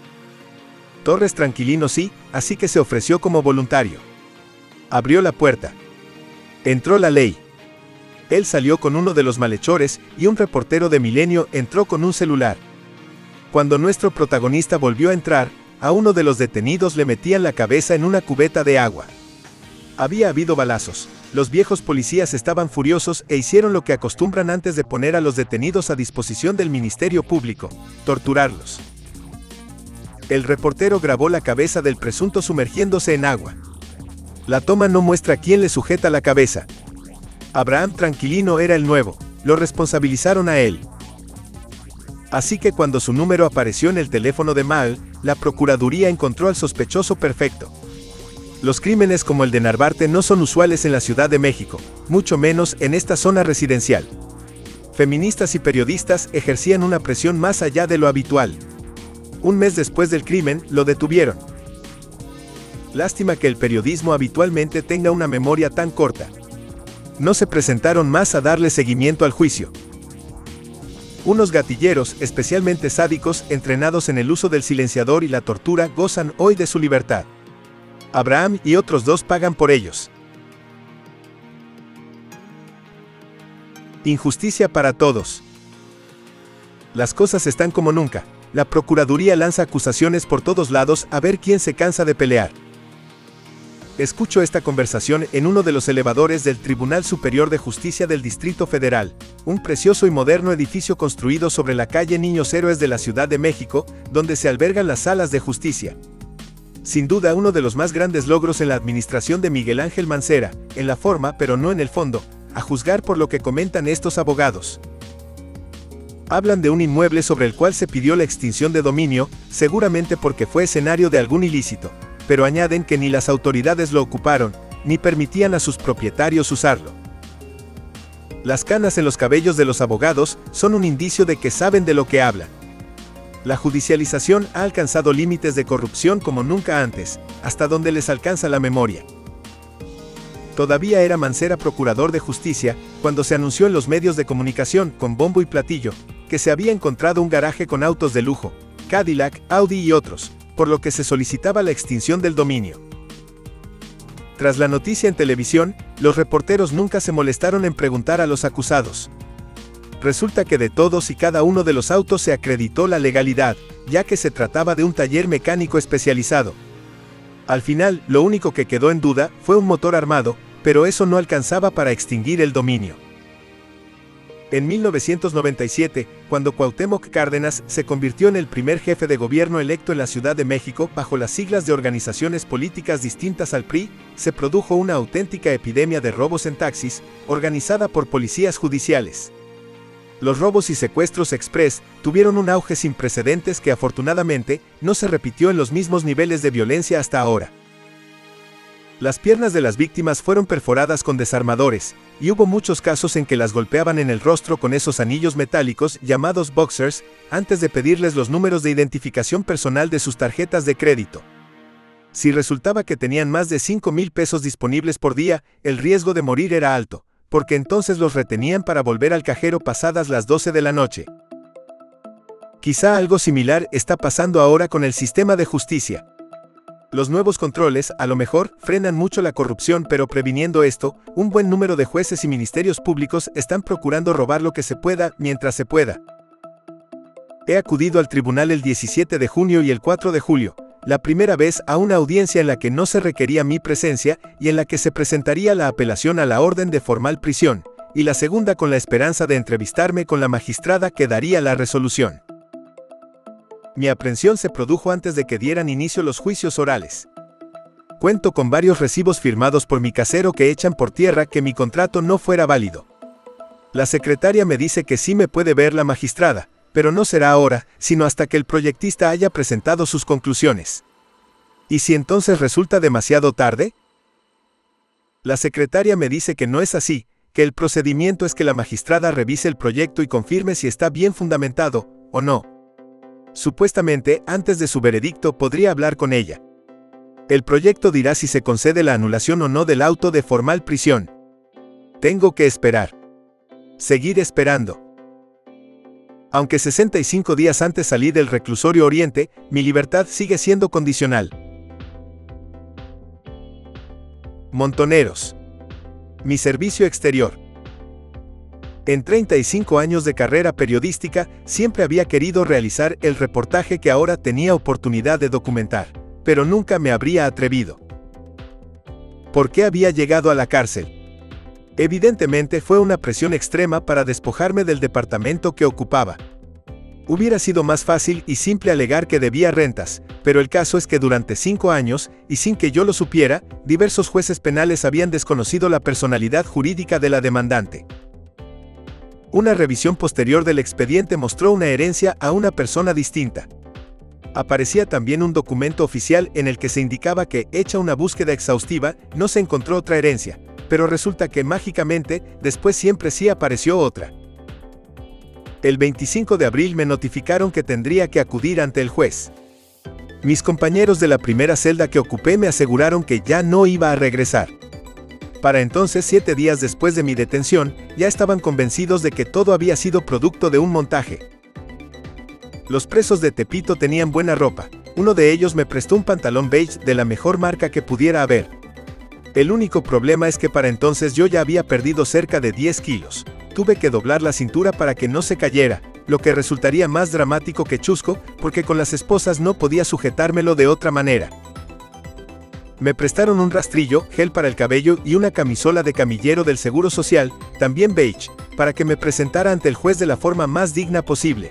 Torres Tranquilino sí, así que se ofreció como voluntario. Abrió la puerta. Entró la ley. Él salió con uno de los malhechores y un reportero de Milenio entró con un celular. Cuando nuestro protagonista volvió a entrar, a uno de los detenidos le metían la cabeza en una cubeta de agua. Había habido balazos, Los viejos policías estaban furiosos e hicieron lo que acostumbran antes de poner a los detenidos a disposición del Ministerio Público: torturarlos. El reportero grabó la cabeza del presunto sumergiéndose en agua. La toma no muestra quién le sujeta la cabeza. Abraham Tranquilino era el nuevo, lo responsabilizaron a él. Así que cuando su número apareció en el teléfono de Mal, la Procuraduría encontró al sospechoso perfecto. Los crímenes como el de Narvarte no son usuales en la Ciudad de México, mucho menos en esta zona residencial. Feministas y periodistas ejercían una presión más allá de lo habitual. Un mes después del crimen, lo detuvieron. Lástima que el periodismo habitualmente tenga una memoria tan corta. No se presentaron más a darle seguimiento al juicio. Unos gatilleros, especialmente sádicos, entrenados en el uso del silenciador y la tortura, gozan hoy de su libertad. Abraham y otros dos pagan por ellos. Injusticia para todos. Las cosas están como nunca. La Procuraduría lanza acusaciones por todos lados a ver quién se cansa de pelear. Escucho esta conversación en uno de los elevadores del Tribunal Superior de Justicia del Distrito Federal, un precioso y moderno edificio construido sobre la calle Niños Héroes de la Ciudad de México, donde se albergan las salas de justicia. Sin duda uno de los más grandes logros en la administración de Miguel Ángel Mancera, en la forma pero no en el fondo, a juzgar por lo que comentan estos abogados. Hablan de un inmueble sobre el cual se pidió la extinción de dominio, seguramente porque fue escenario de algún ilícito, pero añaden que ni las autoridades lo ocuparon, ni permitían a sus propietarios usarlo. Las canas en los cabellos de los abogados son un indicio de que saben de lo que hablan. La judicialización ha alcanzado límites de corrupción como nunca antes, hasta donde les alcanza la memoria. Todavía era Mancera procurador de justicia, cuando se anunció en los medios de comunicación, con bombo y platillo, que se había encontrado un garaje con autos de lujo, Cadillac, Audi y otros, por lo que se solicitaba la extinción del dominio. Tras la noticia en televisión, los reporteros nunca se molestaron en preguntar a los acusados. Resulta que de todos y cada uno de los autos se acreditó la legalidad, ya que se trataba de un taller mecánico especializado. Al final, lo único que quedó en duda fue un motor armado, pero eso no alcanzaba para extinguir el dominio. En mil novecientos noventa y siete, cuando Cuauhtémoc Cárdenas se convirtió en el primer jefe de gobierno electo en la Ciudad de México bajo las siglas de organizaciones políticas distintas al P R I, se produjo una auténtica epidemia de robos en taxis, organizada por policías judiciales. Los robos y secuestros express tuvieron un auge sin precedentes que afortunadamente no se repitió en los mismos niveles de violencia hasta ahora. Las piernas de las víctimas fueron perforadas con desarmadores, y hubo muchos casos en que las golpeaban en el rostro con esos anillos metálicos llamados boxers, antes de pedirles los números de identificación personal de sus tarjetas de crédito. Si resultaba que tenían más de cinco mil pesos disponibles por día, el riesgo de morir era alto, porque entonces los retenían para volver al cajero pasadas las doce de la noche. Quizá algo similar está pasando ahora con el sistema de justicia. Los nuevos controles, a lo mejor, frenan mucho la corrupción, pero previniendo esto, un buen número de jueces y ministerios públicos están procurando robar lo que se pueda, mientras se pueda. He acudido al tribunal el diecisiete de junio y el cuatro de julio, la primera vez a una audiencia en la que no se requería mi presencia y en la que se presentaría la apelación a la orden de formal prisión, y la segunda con la esperanza de entrevistarme con la magistrada que daría la resolución. Mi aprehensión se produjo antes de que dieran inicio los juicios orales. Cuento con varios recibos firmados por mi casero que echan por tierra que mi contrato no fuera válido. La secretaria me dice que sí me puede ver la magistrada, pero no será ahora, sino hasta que el proyectista haya presentado sus conclusiones. ¿Y si entonces resulta demasiado tarde? La secretaria me dice que no es así, que el procedimiento es que la magistrada revise el proyecto y confirme si está bien fundamentado, o no. Supuestamente, antes de su veredicto podría hablar con ella. El proyecto dirá si se concede la anulación o no del auto de formal prisión. Tengo que esperar. Seguir esperando. Aunque sesenta y cinco días antes salí del reclusorio Oriente, mi libertad sigue siendo condicional. Montoneros. Mi servicio exterior. En treinta y cinco años de carrera periodística, siempre había querido realizar el reportaje que ahora tenía oportunidad de documentar, pero nunca me habría atrevido. ¿Por qué había llegado a la cárcel? Evidentemente fue una presión extrema para despojarme del departamento que ocupaba. Hubiera sido más fácil y simple alegar que debía rentas, pero el caso es que durante cinco años, y sin que yo lo supiera, diversos jueces penales habían desconocido la personalidad jurídica de la demandante. Una revisión posterior del expediente mostró una herencia a una persona distinta. Aparecía también un documento oficial en el que se indicaba que, hecha una búsqueda exhaustiva, no se encontró otra herencia, pero resulta que mágicamente, después siempre sí apareció otra. El veinticinco de abril me notificaron que tendría que acudir ante el juez. Mis compañeros de la primera celda que ocupé me aseguraron que ya no iba a regresar. Para entonces, siete días después de mi detención, ya estaban convencidos de que todo había sido producto de un montaje. Los presos de Tepito tenían buena ropa. Uno de ellos me prestó un pantalón beige de la mejor marca que pudiera haber. El único problema es que para entonces yo ya había perdido cerca de diez kilos. Tuve que doblar la cintura para que no se cayera, lo que resultaría más dramático que chusco, porque con las esposas no podía sujetármelo de otra manera. Me prestaron un rastrillo, gel para el cabello y una camisola de camillero del Seguro Social, también beige, para que me presentara ante el juez de la forma más digna posible.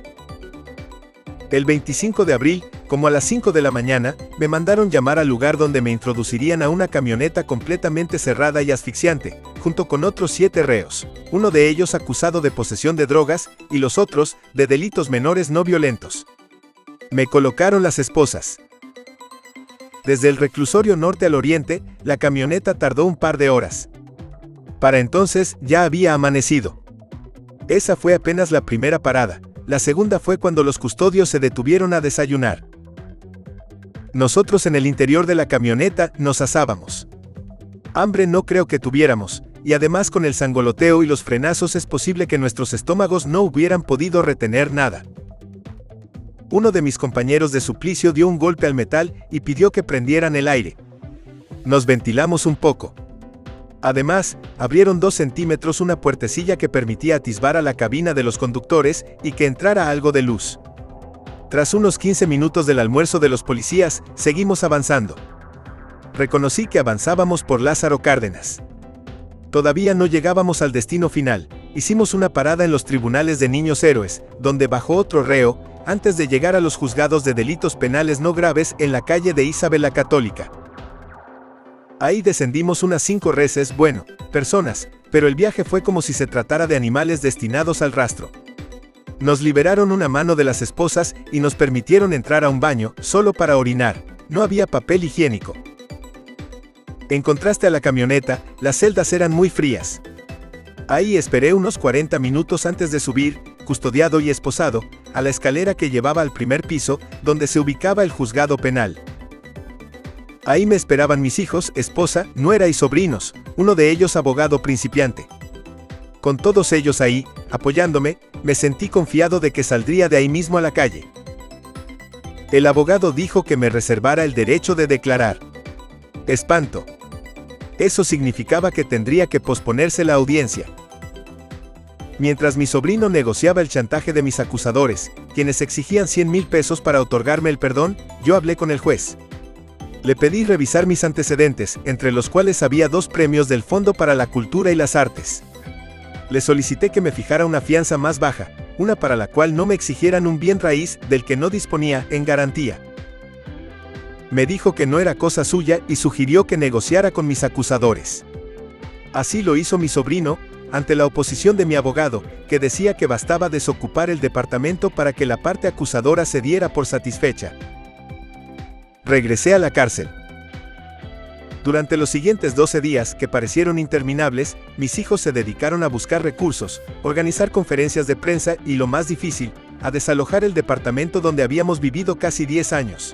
El veinticinco de abril, como a las cinco de la mañana, me mandaron llamar al lugar donde me introducirían a una camioneta completamente cerrada y asfixiante, junto con otros siete reos, uno de ellos acusado de posesión de drogas y los otros de delitos menores no violentos. Me colocaron las esposas. Desde el reclusorio norte al oriente, la camioneta tardó un par de horas. Para entonces ya había amanecido. Esa fue apenas la primera parada. La segunda fue cuando los custodios se detuvieron a desayunar. Nosotros en el interior de la camioneta nos asábamos. Hambre no creo que tuviéramos, y además con el sangoloteo y los frenazos es posible que nuestros estómagos no hubieran podido retener nada. Uno de mis compañeros de suplicio dio un golpe al metal y pidió que prendieran el aire. Nos ventilamos un poco. Además, abrieron dos centímetros una puertecilla que permitía atisbar a la cabina de los conductores y que entrara algo de luz. Tras unos quince minutos del almuerzo de los policías, seguimos avanzando. Reconocí que avanzábamos por Lázaro Cárdenas. Todavía no llegábamos al destino final. Hicimos una parada en los tribunales de niños héroes, donde bajó otro reo, antes de llegar a los juzgados de delitos penales no graves en la calle de Isabel la Católica. Ahí descendimos unas cinco reses, bueno, personas, pero el viaje fue como si se tratara de animales destinados al rastro. Nos liberaron una mano de las esposas y nos permitieron entrar a un baño, solo para orinar. No había papel higiénico. En contraste a la camioneta, las celdas eran muy frías. Ahí esperé unos cuarenta minutos antes de subir, custodiado y esposado, a la escalera que llevaba al primer piso, donde se ubicaba el juzgado penal. Ahí me esperaban mis hijos, esposa, nuera y sobrinos, uno de ellos abogado principiante. Con todos ellos ahí, apoyándome, me sentí confiado de que saldría de ahí mismo a la calle. El abogado dijo que me reservara el derecho de declarar. Espanto. Eso significaba que tendría que posponerse la audiencia. Mientras mi sobrino negociaba el chantaje de mis acusadores, quienes exigían cien mil pesos para otorgarme el perdón, yo hablé con el juez. Le pedí revisar mis antecedentes, entre los cuales había dos premios del Fondo para la Cultura y las Artes. Le solicité que me fijara una fianza más baja, una para la cual no me exigieran un bien raíz del que no disponía en garantía. Me dijo que no era cosa suya y sugirió que negociara con mis acusadores. Así lo hizo mi sobrino, ante la oposición de mi abogado, que decía que bastaba desocupar el departamento para que la parte acusadora se diera por satisfecha. Regresé a la cárcel. Durante los siguientes doce días, que parecieron interminables, mis hijos se dedicaron a buscar recursos, organizar conferencias de prensa y, lo más difícil, a desalojar el departamento donde habíamos vivido casi diez años.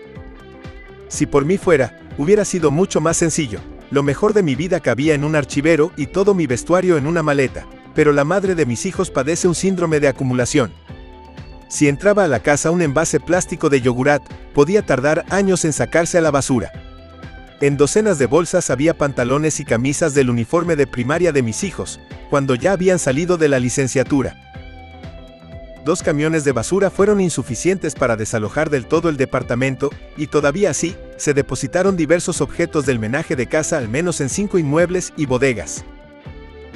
Si por mí fuera, hubiera sido mucho más sencillo. Lo mejor de mi vida cabía en un archivero y todo mi vestuario en una maleta, pero la madre de mis hijos padece un síndrome de acumulación. Si entraba a la casa un envase plástico de yogurat, podía tardar años en sacarse a la basura. En docenas de bolsas había pantalones y camisas del uniforme de primaria de mis hijos, cuando ya habían salido de la licenciatura. Dos camiones de basura fueron insuficientes para desalojar del todo el departamento, y todavía así, se depositaron diversos objetos del menaje de casa al menos en cinco inmuebles y bodegas.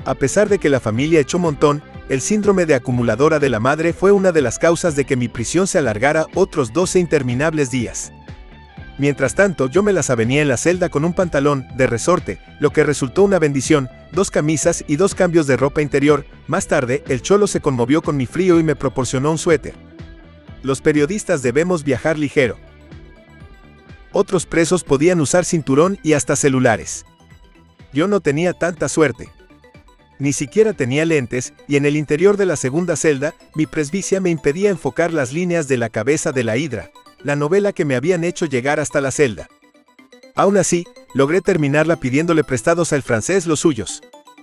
A pesar de que la familia echó montón, el síndrome de acumuladora de la madre fue una de las causas de que mi prisión se alargara otros doce interminables días. Mientras tanto, yo me las avenía en la celda con un pantalón de resorte, lo que resultó una bendición, dos camisas y dos cambios de ropa interior. Más tarde, el cholo se conmovió con mi frío y me proporcionó un suéter. Los periodistas debemos viajar ligero. Otros presos podían usar cinturón y hasta celulares. Yo no tenía tanta suerte. Ni siquiera tenía lentes, y en el interior de la segunda celda, mi presbicia me impedía enfocar las líneas de La cabeza de la hidra, la novela que me habían hecho llegar hasta la celda. Aún así, logré terminarla pidiéndole prestados al francés los suyos.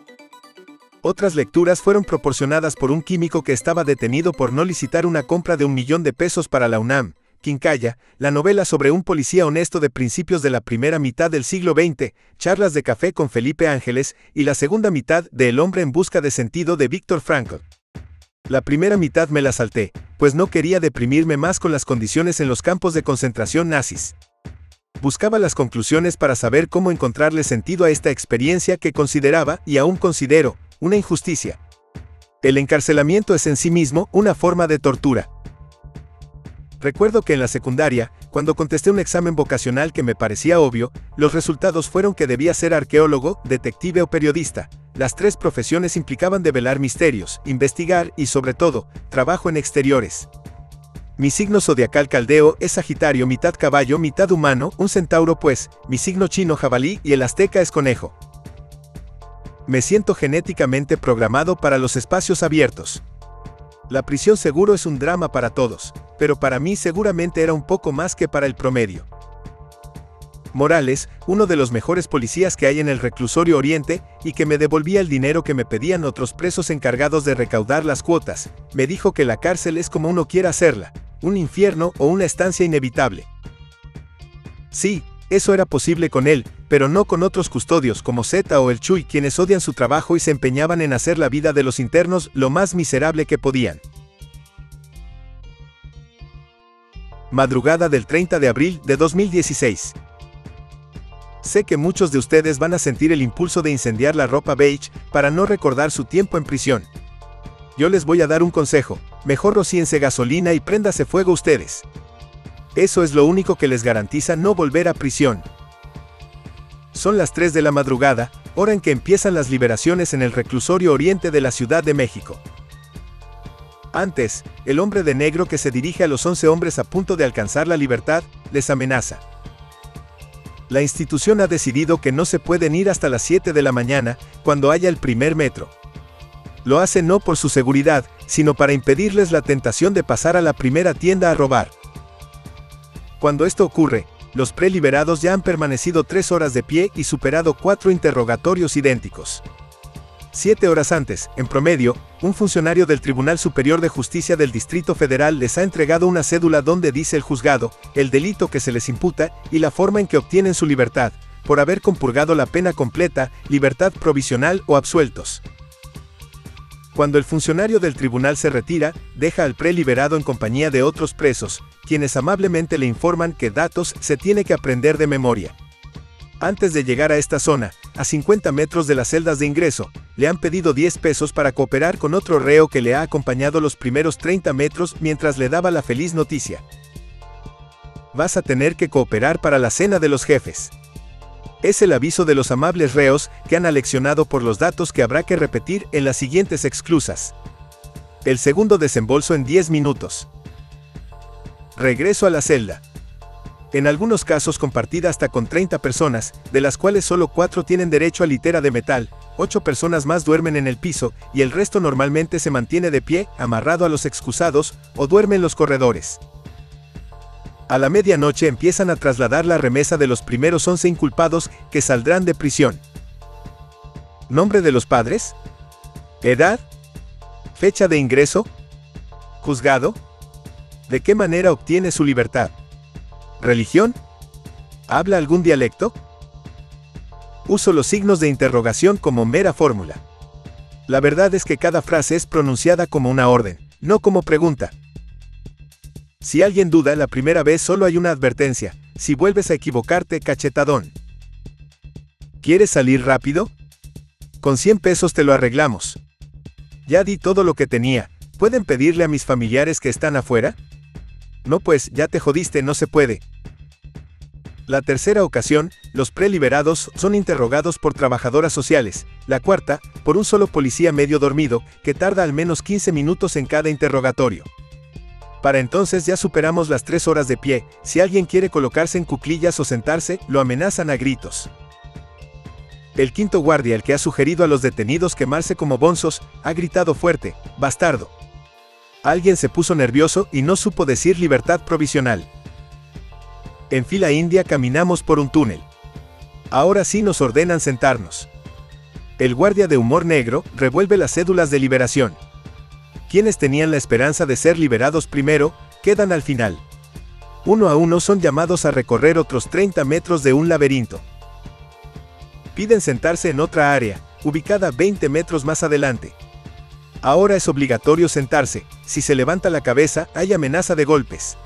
Otras lecturas fueron proporcionadas por un químico que estaba detenido por no licitar una compra de un millón de pesos para la UNAM, Quincalla, la novela sobre un policía honesto de principios de la primera mitad del siglo veinte, Charlas de café con Felipe Ángeles, y la segunda mitad de El hombre en busca de sentido de Víctor Frankl. La primera mitad me la salté, pues no quería deprimirme más con las condiciones en los campos de concentración nazis. Buscaba las conclusiones para saber cómo encontrarle sentido a esta experiencia que consideraba, y aún considero, una injusticia. El encarcelamiento es en sí mismo una forma de tortura. Recuerdo que en la secundaria, cuando contesté un examen vocacional que me parecía obvio, los resultados fueron que debía ser arqueólogo, detective o periodista. Las tres profesiones implicaban develar misterios, investigar y, sobre todo, trabajo en exteriores. Mi signo zodiacal caldeo es Sagitario, mitad caballo, mitad humano, un centauro pues, mi signo chino jabalí y el azteca es conejo. Me siento genéticamente programado para los espacios abiertos. La prisión seguro es un drama para todos, pero para mí seguramente era un poco más que para el promedio. Morales, uno de los mejores policías que hay en el reclusorio Oriente, y que me devolvía el dinero que me pedían otros presos encargados de recaudar las cuotas, me dijo que la cárcel es como uno quiera hacerla, un infierno o una estancia inevitable. Sí, eso era posible con él, pero no con otros custodios como Zeta o el Chuy, quienes odian su trabajo y se empeñaban en hacer la vida de los internos lo más miserable que podían. Madrugada del treinta de abril de dos mil dieciséis. Sé que muchos de ustedes van a sentir el impulso de incendiar la ropa beige para no recordar su tiempo en prisión. Yo les voy a dar un consejo, mejor rocíense gasolina y préndase fuego ustedes. Eso es lo único que les garantiza no volver a prisión. Son las tres de la madrugada, hora en que empiezan las liberaciones en el reclusorio Oriente de la Ciudad de México. Antes, el hombre de negro que se dirige a los once hombres a punto de alcanzar la libertad, les amenaza. La institución ha decidido que no se pueden ir hasta las siete de la mañana, cuando haya el primer metro. Lo hace no por su seguridad, sino para impedirles la tentación de pasar a la primera tienda a robar. Cuando esto ocurre, los preliberados ya han permanecido tres horas de pie y superado cuatro interrogatorios idénticos. Siete horas antes, en promedio, un funcionario del Tribunal Superior de Justicia del Distrito Federal les ha entregado una cédula donde dice el juzgado, el delito que se les imputa y la forma en que obtienen su libertad, por haber compurgado la pena completa, libertad provisional o absueltos. Cuando el funcionario del tribunal se retira, deja al preliberado en compañía de otros presos, quienes amablemente le informan que datos se tiene que aprender de memoria. Antes de llegar a esta zona, a cincuenta metros de las celdas de ingreso, le han pedido diez pesos para cooperar con otro reo que le ha acompañado los primeros treinta metros mientras le daba la feliz noticia. Vas a tener que cooperar para la cena de los jefes. Es el aviso de los amables reos que han aleccionado por los datos que habrá que repetir en las siguientes exclusas. El segundo desembolso en diez minutos. Regreso a la celda. En algunos casos compartida hasta con treinta personas, de las cuales solo cuatro tienen derecho a litera de metal, ocho personas más duermen en el piso, y el resto normalmente se mantiene de pie, amarrado a los excusados, o duerme en los corredores. A la medianoche empiezan a trasladar la remesa de los primeros once inculpados que saldrán de prisión. ¿Nombre de los padres? ¿Edad? ¿Fecha de ingreso? ¿Juzgado? ¿De qué manera obtiene su libertad? ¿Religión? ¿Habla algún dialecto? Uso los signos de interrogación como mera fórmula. La verdad es que cada frase es pronunciada como una orden, no como pregunta. Si alguien duda la primera vez solo hay una advertencia, si vuelves a equivocarte, cachetadón. ¿Quieres salir rápido? Con cien pesos te lo arreglamos. Ya di todo lo que tenía. ¿Pueden pedirle a mis familiares que están afuera? No, pues, ya te jodiste, no se puede. La tercera ocasión, los preliberados son interrogados por trabajadoras sociales. La cuarta, por un solo policía medio dormido, que tarda al menos quince minutos en cada interrogatorio. Para entonces ya superamos las tres horas de pie. Si alguien quiere colocarse en cuclillas o sentarse, lo amenazan a gritos. El quinto guardia, el que ha sugerido a los detenidos quemarse como bonzos, ha gritado fuerte: «¡Bastardo!». Alguien se puso nervioso y no supo decir libertad provisional. En fila india caminamos por un túnel. Ahora sí nos ordenan sentarnos. El guardia de humor negro revuelve las cédulas de liberación. Quienes tenían la esperanza de ser liberados primero, quedan al final. Uno a uno son llamados a recorrer otros treinta metros de un laberinto. Piden sentarse en otra área, ubicada veinte metros más adelante. Ahora es obligatorio sentarse. Si se levanta la cabeza, hay amenaza de golpes.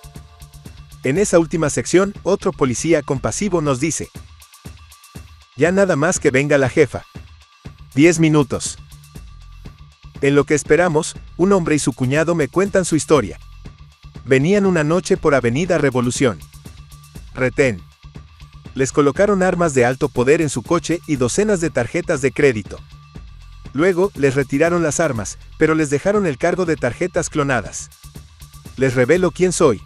En esa última sección, otro policía compasivo nos dice: «Ya nada más que venga la jefa. Diez minutos». En lo que esperamos, un hombre y su cuñado me cuentan su historia. Venían una noche por Avenida Revolución. Retén. Les colocaron armas de alto poder en su coche y docenas de tarjetas de crédito. Luego, les retiraron las armas, pero les dejaron el cargo de tarjetas clonadas. Les revelo quién soy.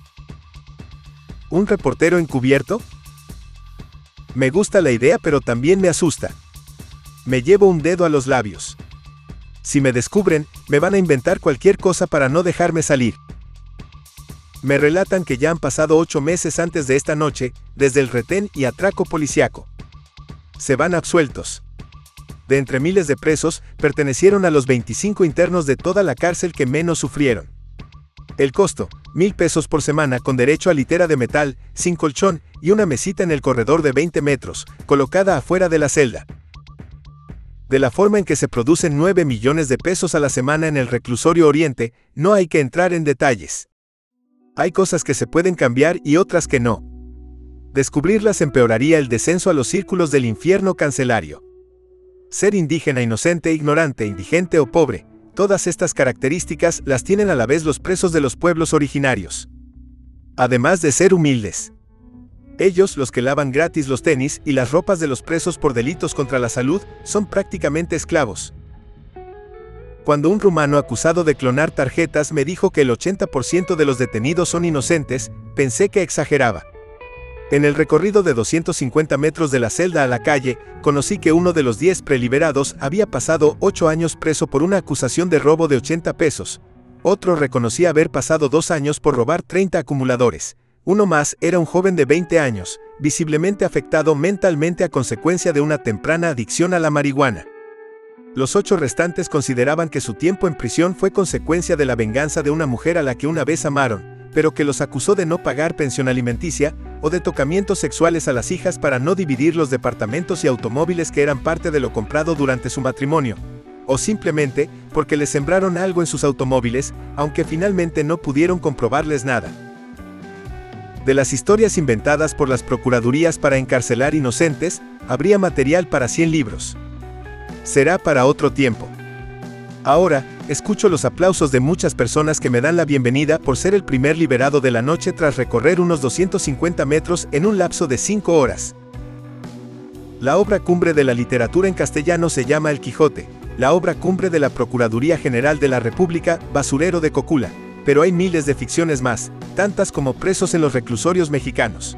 ¿Un reportero encubierto? Me gusta la idea, pero también me asusta. Me llevo un dedo a los labios. Si me descubren, me van a inventar cualquier cosa para no dejarme salir. Me relatan que ya han pasado ocho meses antes de esta noche, desde el retén y atraco policiaco. Se van absueltos. De entre miles de presos, pertenecieron a los veinticinco internos de toda la cárcel que menos sufrieron. El costo, mil pesos por semana con derecho a litera de metal, sin colchón y una mesita en el corredor de veinte metros, colocada afuera de la celda. De la forma en que se producen nueve millones de pesos a la semana en el reclusorio Oriente, no hay que entrar en detalles. Hay cosas que se pueden cambiar y otras que no. Descubrirlas empeoraría el descenso a los círculos del infierno cancelario. Ser indígena, inocente, ignorante, indigente o pobre, todas estas características las tienen a la vez los presos de los pueblos originarios. Además de ser humildes. Ellos, los que lavan gratis los tenis y las ropas de los presos por delitos contra la salud, son prácticamente esclavos. Cuando un rumano acusado de clonar tarjetas me dijo que el ochenta por ciento de los detenidos son inocentes, pensé que exageraba. En el recorrido de doscientos cincuenta metros de la celda a la calle, conocí que uno de los diez preliberados había pasado ocho años preso por una acusación de robo de ochenta pesos. Otro reconocía haber pasado dos años por robar treinta acumuladores. Uno más era un joven de veinte años, visiblemente afectado mentalmente a consecuencia de una temprana adicción a la marihuana. Los ocho restantes consideraban que su tiempo en prisión fue consecuencia de la venganza de una mujer a la que una vez amaron, pero que los acusó de no pagar pensión alimenticia, o de tocamientos sexuales a las hijas para no dividir los departamentos y automóviles que eran parte de lo comprado durante su matrimonio, o simplemente porque les sembraron algo en sus automóviles, aunque finalmente no pudieron comprobarles nada. De las historias inventadas por las procuradurías para encarcelar inocentes, habría material para cien libros. Será para otro tiempo. Ahora, escucho los aplausos de muchas personas que me dan la bienvenida por ser el primer liberado de la noche tras recorrer unos doscientos cincuenta metros en un lapso de cinco horas. La obra cumbre de la literatura en castellano se llama El Quijote, la obra cumbre de la Procuraduría General de la República, Basurero de Cocula, pero hay miles de ficciones más, tantas como presos en los reclusorios mexicanos.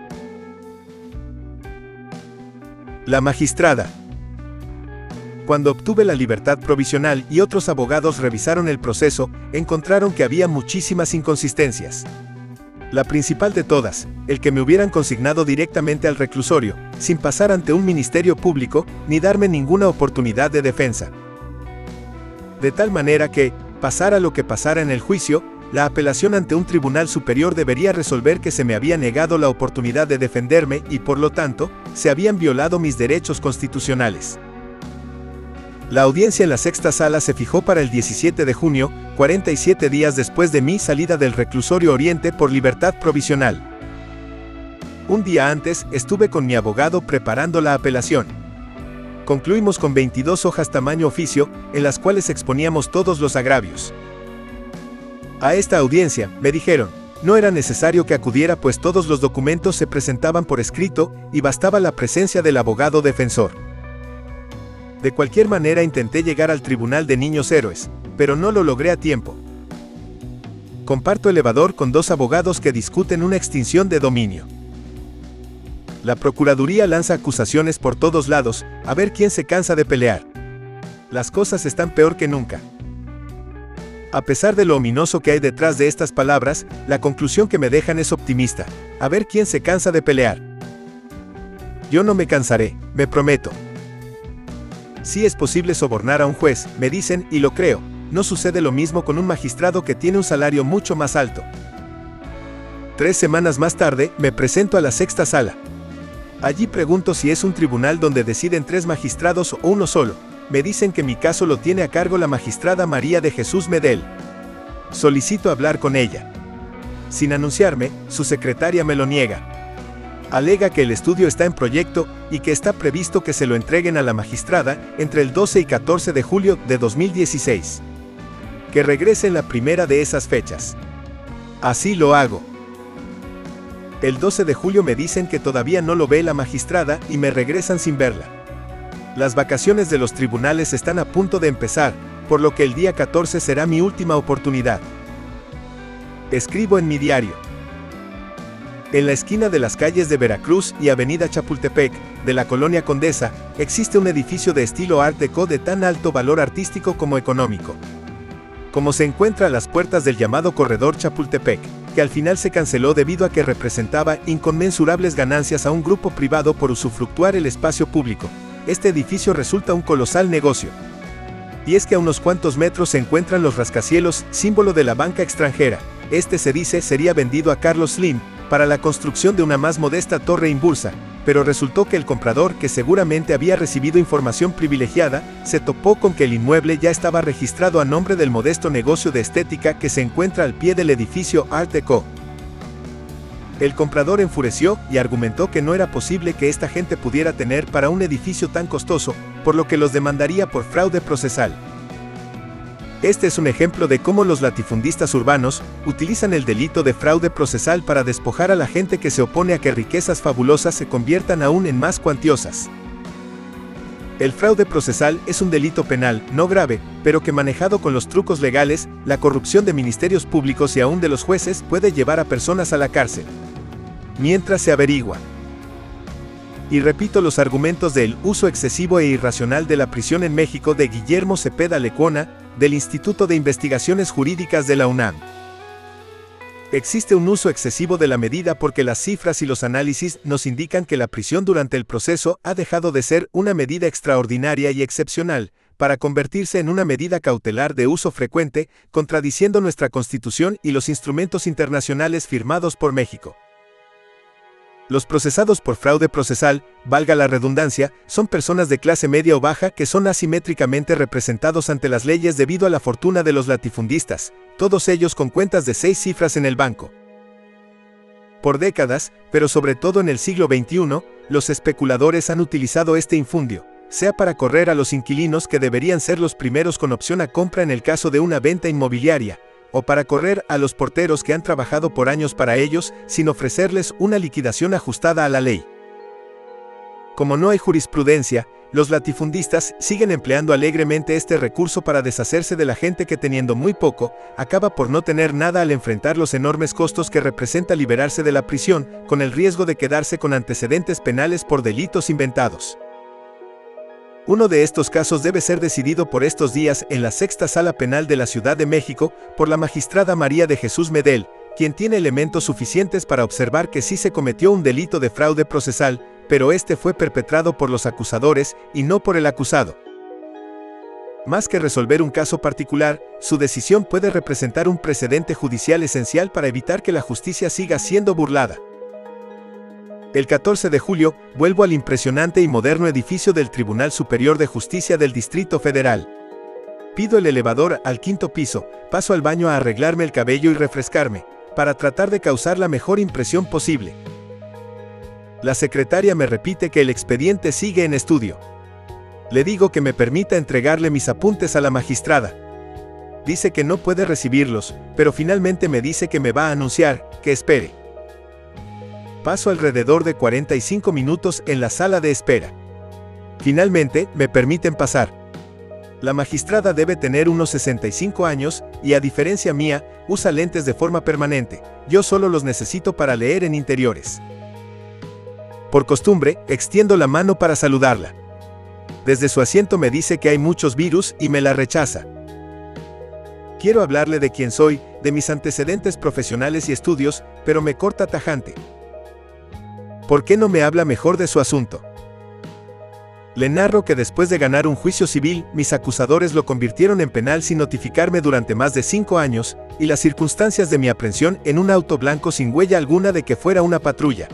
La magistrada. Cuando obtuve la libertad provisional y otros abogados revisaron el proceso, encontraron que había muchísimas inconsistencias. La principal de todas, el que me hubieran consignado directamente al reclusorio, sin pasar ante un ministerio público, ni darme ninguna oportunidad de defensa. De tal manera que, pasara lo que pasara en el juicio, la apelación ante un tribunal superior debería resolver que se me había negado la oportunidad de defenderme y, por lo tanto, se habían violado mis derechos constitucionales. La audiencia en la sexta sala se fijó para el diecisiete de junio, cuarenta y siete días después de mi salida del reclusorio Oriente por libertad provisional. Un día antes, estuve con mi abogado preparando la apelación. Concluimos con veintidós hojas tamaño oficio, en las cuales exponíamos todos los agravios. A esta audiencia, me dijeron, no era necesario que acudiera pues todos los documentos se presentaban por escrito y bastaba la presencia del abogado defensor. De cualquier manera intenté llegar al Tribunal de Niños Héroes, pero no lo logré a tiempo. Comparto elevador con dos abogados que discuten una extinción de dominio. La Procuraduría lanza acusaciones por todos lados, a ver quién se cansa de pelear. Las cosas están peor que nunca. A pesar de lo ominoso que hay detrás de estas palabras, la conclusión que me dejan es optimista. A ver quién se cansa de pelear. Yo no me cansaré, me prometo. Sí es posible sobornar a un juez, me dicen, y lo creo. No sucede lo mismo con un magistrado que tiene un salario mucho más alto. Tres semanas más tarde, me presento a la sexta sala. Allí pregunto si es un tribunal donde deciden tres magistrados o uno solo. Me dicen que mi caso lo tiene a cargo la magistrada María de Jesús Medel. Solicito hablar con ella. Sin anunciarme, su secretaria me lo niega. Alega que el estudio está en proyecto y que está previsto que se lo entreguen a la magistrada entre el doce y catorce de julio de dos mil dieciséis. Que regrese en la primera de esas fechas. Así lo hago. El doce de julio me dicen que todavía no lo ve la magistrada y me regresan sin verla. Las vacaciones de los tribunales están a punto de empezar, por lo que el día catorce será mi última oportunidad. Escribo en mi diario. En la esquina de las calles de Veracruz y Avenida Chapultepec, de la Colonia Condesa, existe un edificio de estilo Art Deco de tan alto valor artístico como económico. Como se encuentra a las puertas del llamado Corredor Chapultepec, que al final se canceló debido a que representaba inconmensurables ganancias a un grupo privado por usufructuar el espacio público. Este edificio resulta un colosal negocio. Y es que a unos cuantos metros se encuentran los rascacielos, símbolo de la banca extranjera. Este se dice sería vendido a Carlos Slim, para la construcción de una más modesta torre inbursa, pero resultó que el comprador, que seguramente había recibido información privilegiada, se topó con que el inmueble ya estaba registrado a nombre del modesto negocio de estética que se encuentra al pie del edificio Art Deco. El comprador enfureció y argumentó que no era posible que esta gente pudiera tener para un edificio tan costoso, por lo que los demandaría por fraude procesal. Este es un ejemplo de cómo los latifundistas urbanos utilizan el delito de fraude procesal para despojar a la gente que se opone a que riquezas fabulosas se conviertan aún en más cuantiosas. El fraude procesal es un delito penal, no grave, pero que manejado con los trucos legales, la corrupción de ministerios públicos y aún de los jueces puede llevar a personas a la cárcel. Mientras se averigua. Y repito los argumentos del uso excesivo e irracional de la prisión en México de Guillermo Cepeda Lecuona, del Instituto de Investigaciones Jurídicas de la UNAM. Existe un uso excesivo de la medida porque las cifras y los análisis nos indican que la prisión durante el proceso ha dejado de ser una medida extraordinaria y excepcional, para convertirse en una medida cautelar de uso frecuente, contradiciendo nuestra Constitución y los instrumentos internacionales firmados por México. Los procesados por fraude procesal, valga la redundancia, son personas de clase media o baja que son asimétricamente representados ante las leyes debido a la fortuna de los latifundistas, todos ellos con cuentas de seis cifras en el banco. Por décadas, pero sobre todo en el siglo veintiuno, los especuladores han utilizado este infundio, sea para correr a los inquilinos que deberían ser los primeros con opción a compra en el caso de una venta inmobiliaria, o para correr a los porteros que han trabajado por años para ellos, sin ofrecerles una liquidación ajustada a la ley. Como no hay jurisprudencia, los latifundistas siguen empleando alegremente este recurso para deshacerse de la gente que teniendo muy poco, acaba por no tener nada al enfrentar los enormes costos que representa liberarse de la prisión, con el riesgo de quedarse con antecedentes penales por delitos inventados. Uno de estos casos debe ser decidido por estos días en la Sexta Sala Penal de la Ciudad de México, por la magistrada María de Jesús Medel, quien tiene elementos suficientes para observar que sí se cometió un delito de fraude procesal, pero este fue perpetrado por los acusadores y no por el acusado. Más que resolver un caso particular, su decisión puede representar un precedente judicial esencial para evitar que la justicia siga siendo burlada. El catorce de julio, vuelvo al impresionante y moderno edificio del Tribunal Superior de Justicia del Distrito Federal. Pido el elevador al quinto piso, paso al baño a arreglarme el cabello y refrescarme, para tratar de causar la mejor impresión posible. La secretaria me repite que el expediente sigue en estudio. Le digo que me permita entregarle mis apuntes a la magistrada. Dice que no puede recibirlos, pero finalmente me dice que me va a anunciar, que espere. Paso alrededor de cuarenta y cinco minutos en la sala de espera. Finalmente, me permiten pasar. La magistrada debe tener unos sesenta y cinco años, y a diferencia mía, usa lentes de forma permanente. Yo solo los necesito para leer en interiores. Por costumbre, extiendo la mano para saludarla. Desde su asiento me dice que hay muchos virus y me la rechaza. Quiero hablarle de quién soy, de mis antecedentes profesionales y estudios, pero me corta tajante. ¿Por qué no me habla mejor de su asunto? Le narro que después de ganar un juicio civil, mis acusadores lo convirtieron en penal sin notificarme durante más de cinco años, y las circunstancias de mi aprehensión en un auto blanco sin huella alguna de que fuera una patrulla.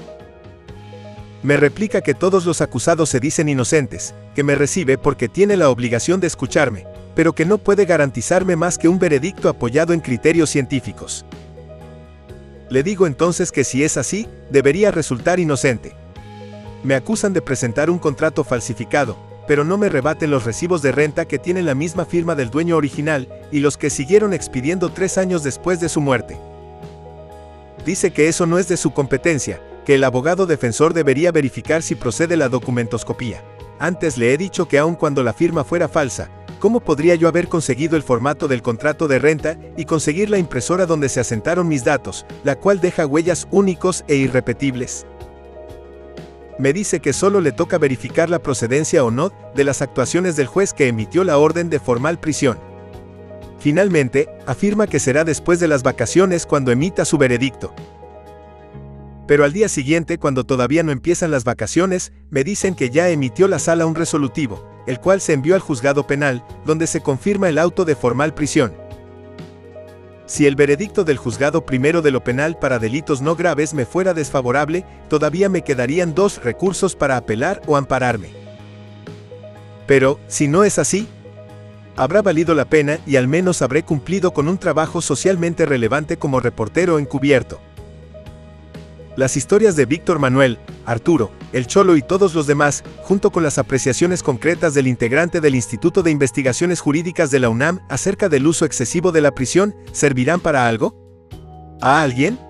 Me replica que todos los acusados se dicen inocentes, que me recibe porque tiene la obligación de escucharme, pero que no puede garantizarme más que un veredicto apoyado en criterios científicos. Le digo entonces que si es así, debería resultar inocente. Me acusan de presentar un contrato falsificado, pero no me rebaten los recibos de renta que tienen la misma firma del dueño original y los que siguieron expidiendo tres años después de su muerte. Dice que eso no es de su competencia, que el abogado defensor debería verificar si procede la documentoscopía. Antes le he dicho que aun cuando la firma fuera falsa, ¿cómo podría yo haber conseguido el formato del contrato de renta y conseguir la impresora donde se asentaron mis datos, la cual deja huellas únicos e irrepetibles? Me dice que solo le toca verificar la procedencia o no de las actuaciones del juez que emitió la orden de formal prisión. Finalmente, afirma que será después de las vacaciones cuando emita su veredicto. Pero al día siguiente, cuando todavía no empiezan las vacaciones, me dicen que ya emitió la sala un resolutivo, el cual se envió al juzgado penal, donde se confirma el auto de formal prisión. Si el veredicto del juzgado primero de lo penal para delitos no graves me fuera desfavorable, todavía me quedarían dos recursos para apelar o ampararme. Pero, si no es así, habrá valido la pena y al menos habré cumplido con un trabajo socialmente relevante como reportero encubierto. Las historias de Víctor Manuel, Arturo, el Cholo y todos los demás, junto con las apreciaciones concretas del integrante del Instituto de Investigaciones Jurídicas de la UNAM acerca del uso excesivo de la prisión, ¿servirán para algo? ¿A alguien?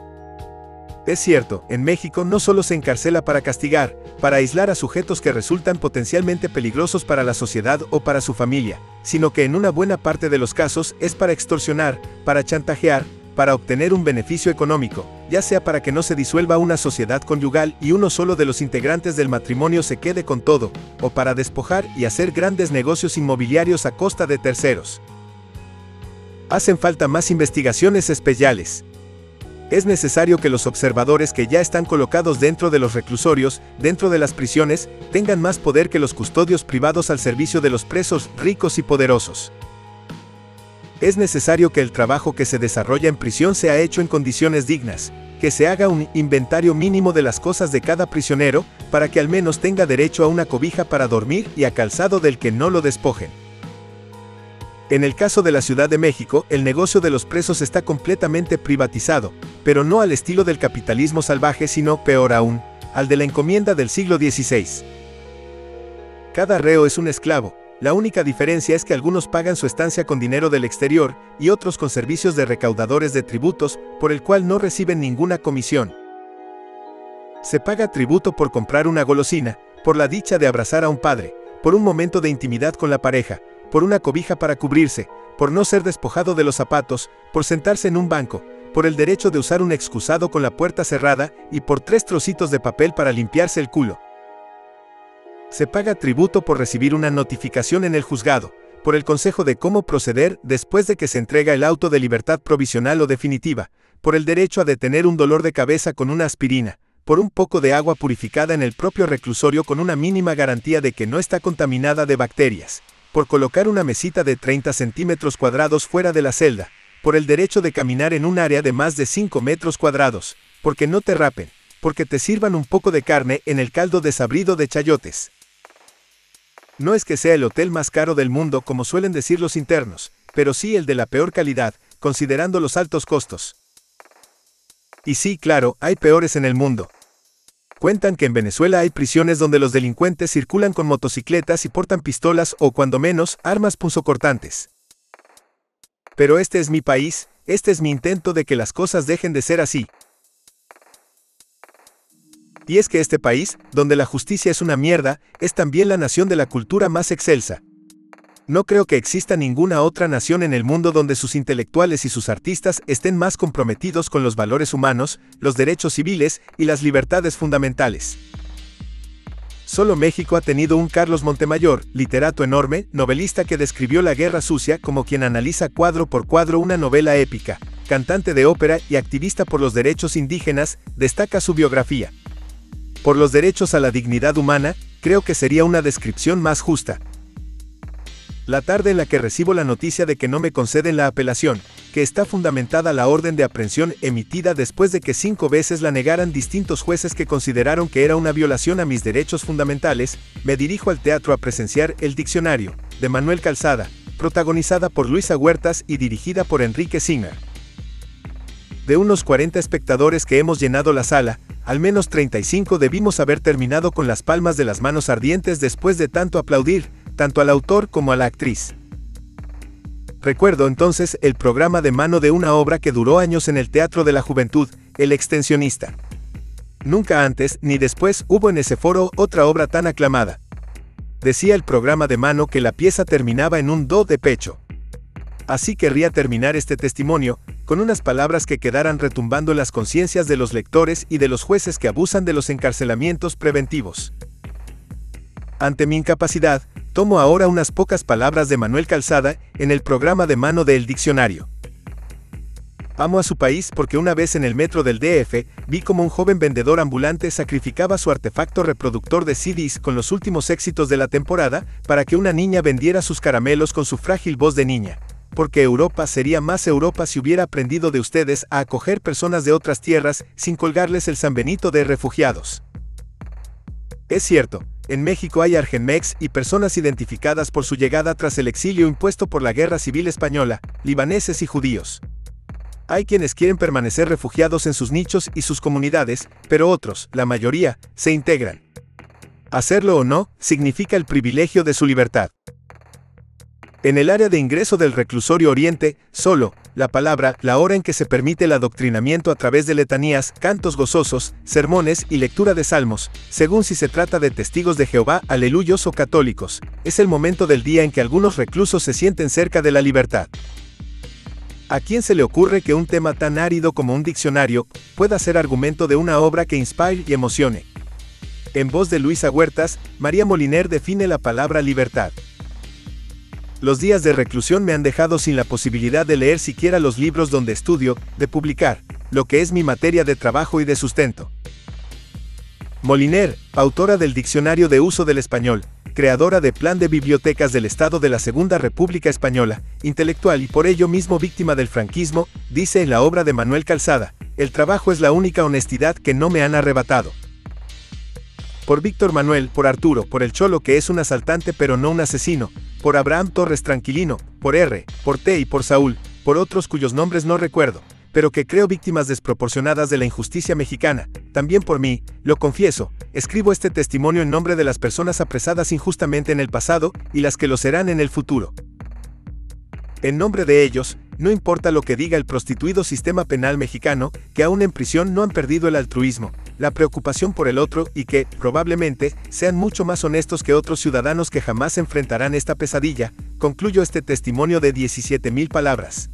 Es cierto, en México no solo se encarcela para castigar, para aislar a sujetos que resultan potencialmente peligrosos para la sociedad o para su familia, sino que en una buena parte de los casos es para extorsionar, para chantajear, para obtener un beneficio económico, ya sea para que no se disuelva una sociedad conyugal y uno solo de los integrantes del matrimonio se quede con todo, o para despojar y hacer grandes negocios inmobiliarios a costa de terceros. Hacen falta más investigaciones especiales. Es necesario que los observadores que ya están colocados dentro de los reclusorios, dentro de las prisiones, tengan más poder que los custodios privados al servicio de los presos ricos y poderosos. Es necesario que el trabajo que se desarrolla en prisión sea hecho en condiciones dignas, que se haga un inventario mínimo de las cosas de cada prisionero, para que al menos tenga derecho a una cobija para dormir y a calzado del que no lo despojen. En el caso de la Ciudad de México, el negocio de los presos está completamente privatizado, pero no al estilo del capitalismo salvaje, sino, peor aún, al de la encomienda del siglo dieciséis. Cada reo es un esclavo. La única diferencia es que algunos pagan su estancia con dinero del exterior y otros con servicios de recaudadores de tributos, por el cual no reciben ninguna comisión. Se paga tributo por comprar una golosina, por la dicha de abrazar a un padre, por un momento de intimidad con la pareja, por una cobija para cubrirse, por no ser despojado de los zapatos, por sentarse en un banco, por el derecho de usar un excusado con la puerta cerrada y por tres trocitos de papel para limpiarse el culo. Se paga tributo por recibir una notificación en el juzgado, por el consejo de cómo proceder después de que se entrega el auto de libertad provisional o definitiva, por el derecho a detener un dolor de cabeza con una aspirina, por un poco de agua purificada en el propio reclusorio con una mínima garantía de que no está contaminada de bacterias, por colocar una mesita de treinta centímetros cuadrados fuera de la celda, por el derecho de caminar en un área de más de cinco metros cuadrados, porque no te rapen, porque te sirvan un poco de carne en el caldo desabrido de chayotes. No es que sea el hotel más caro del mundo como suelen decir los internos, pero sí el de la peor calidad, considerando los altos costos. Y sí, claro, hay peores en el mundo. Cuentan que en Venezuela hay prisiones donde los delincuentes circulan con motocicletas y portan pistolas o, cuando menos, armas punzocortantes. Pero este es mi país, este es mi intento de que las cosas dejen de ser así. Y es que este país, donde la justicia es una mierda, es también la nación de la cultura más excelsa. No creo que exista ninguna otra nación en el mundo donde sus intelectuales y sus artistas estén más comprometidos con los valores humanos, los derechos civiles y las libertades fundamentales. Solo México ha tenido un Carlos Montemayor, literato enorme, novelista que describió la guerra sucia como quien analiza cuadro por cuadro una novela épica, cantante de ópera y activista por los derechos indígenas, destaca su biografía. Por los derechos a la dignidad humana, creo que sería una descripción más justa. La tarde en la que recibo la noticia de que no me conceden la apelación, que está fundamentada la orden de aprehensión emitida después de que cinco veces la negaran distintos jueces que consideraron que era una violación a mis derechos fundamentales, me dirijo al teatro a presenciar El Diccionario, de Manuel Calzada, protagonizada por Luisa Huertas y dirigida por Enrique Singer. De unos cuarenta espectadores que hemos llenado la sala, al menos treinta y cinco debimos haber terminado con las palmas de las manos ardientes después de tanto aplaudir, tanto al autor como a la actriz. Recuerdo entonces el programa de mano de una obra que duró años en el Teatro de la Juventud, El Extensionista. Nunca antes ni después hubo en ese foro otra obra tan aclamada. Decía el programa de mano que la pieza terminaba en un do de pecho. Así querría terminar este testimonio, con unas palabras que quedaran retumbando en las conciencias de los lectores y de los jueces que abusan de los encarcelamientos preventivos. Ante mi incapacidad, tomo ahora unas pocas palabras de Manuel Calzada en el programa de mano de El Diccionario. Amo a su país porque una vez en el metro del D F, vi como un joven vendedor ambulante sacrificaba su artefacto reproductor de C Ds con los últimos éxitos de la temporada para que una niña vendiera sus caramelos con su frágil voz de niña. Porque Europa sería más Europa si hubiera aprendido de ustedes a acoger personas de otras tierras sin colgarles el San Benito de refugiados. Es cierto, en México hay argenmex y personas identificadas por su llegada tras el exilio impuesto por la Guerra Civil Española, libaneses y judíos. Hay quienes quieren permanecer refugiados en sus nichos y sus comunidades, pero otros, la mayoría, se integran. Hacerlo o no, significa el privilegio de su libertad. En el área de ingreso del reclusorio Oriente, solo, la palabra, la hora en que se permite el adoctrinamiento a través de letanías, cantos gozosos, sermones y lectura de salmos, según si se trata de testigos de Jehová, aleluyos o católicos, es el momento del día en que algunos reclusos se sienten cerca de la libertad. ¿A quién se le ocurre que un tema tan árido como un diccionario pueda ser argumento de una obra que inspire y emocione? En voz de Luisa Huertas, María Moliner define la palabra libertad. Los días de reclusión me han dejado sin la posibilidad de leer siquiera los libros donde estudio, de publicar, lo que es mi materia de trabajo y de sustento. Moliner, autora del Diccionario de Uso del Español, creadora de Plan de Bibliotecas del Estado de la Segunda República Española, intelectual y por ello mismo víctima del franquismo, dice en la obra de Manuel Calzada, el trabajo es la única honestidad que no me han arrebatado. Por Víctor Manuel, por Arturo, por el Cholo que es un asaltante pero no un asesino, por Abraham Torres Tranquilino, por R, por T y por Saúl, por otros cuyos nombres no recuerdo, pero que creo víctimas desproporcionadas de la injusticia mexicana, también por mí, lo confieso, escribo este testimonio en nombre de las personas apresadas injustamente en el pasado y las que lo serán en el futuro. En nombre de ellos, no importa lo que diga el prostituido sistema penal mexicano, que aún en prisión no han perdido el altruismo, la preocupación por el otro y que, probablemente, sean mucho más honestos que otros ciudadanos que jamás enfrentarán esta pesadilla, concluyo este testimonio de diecisiete mil palabras.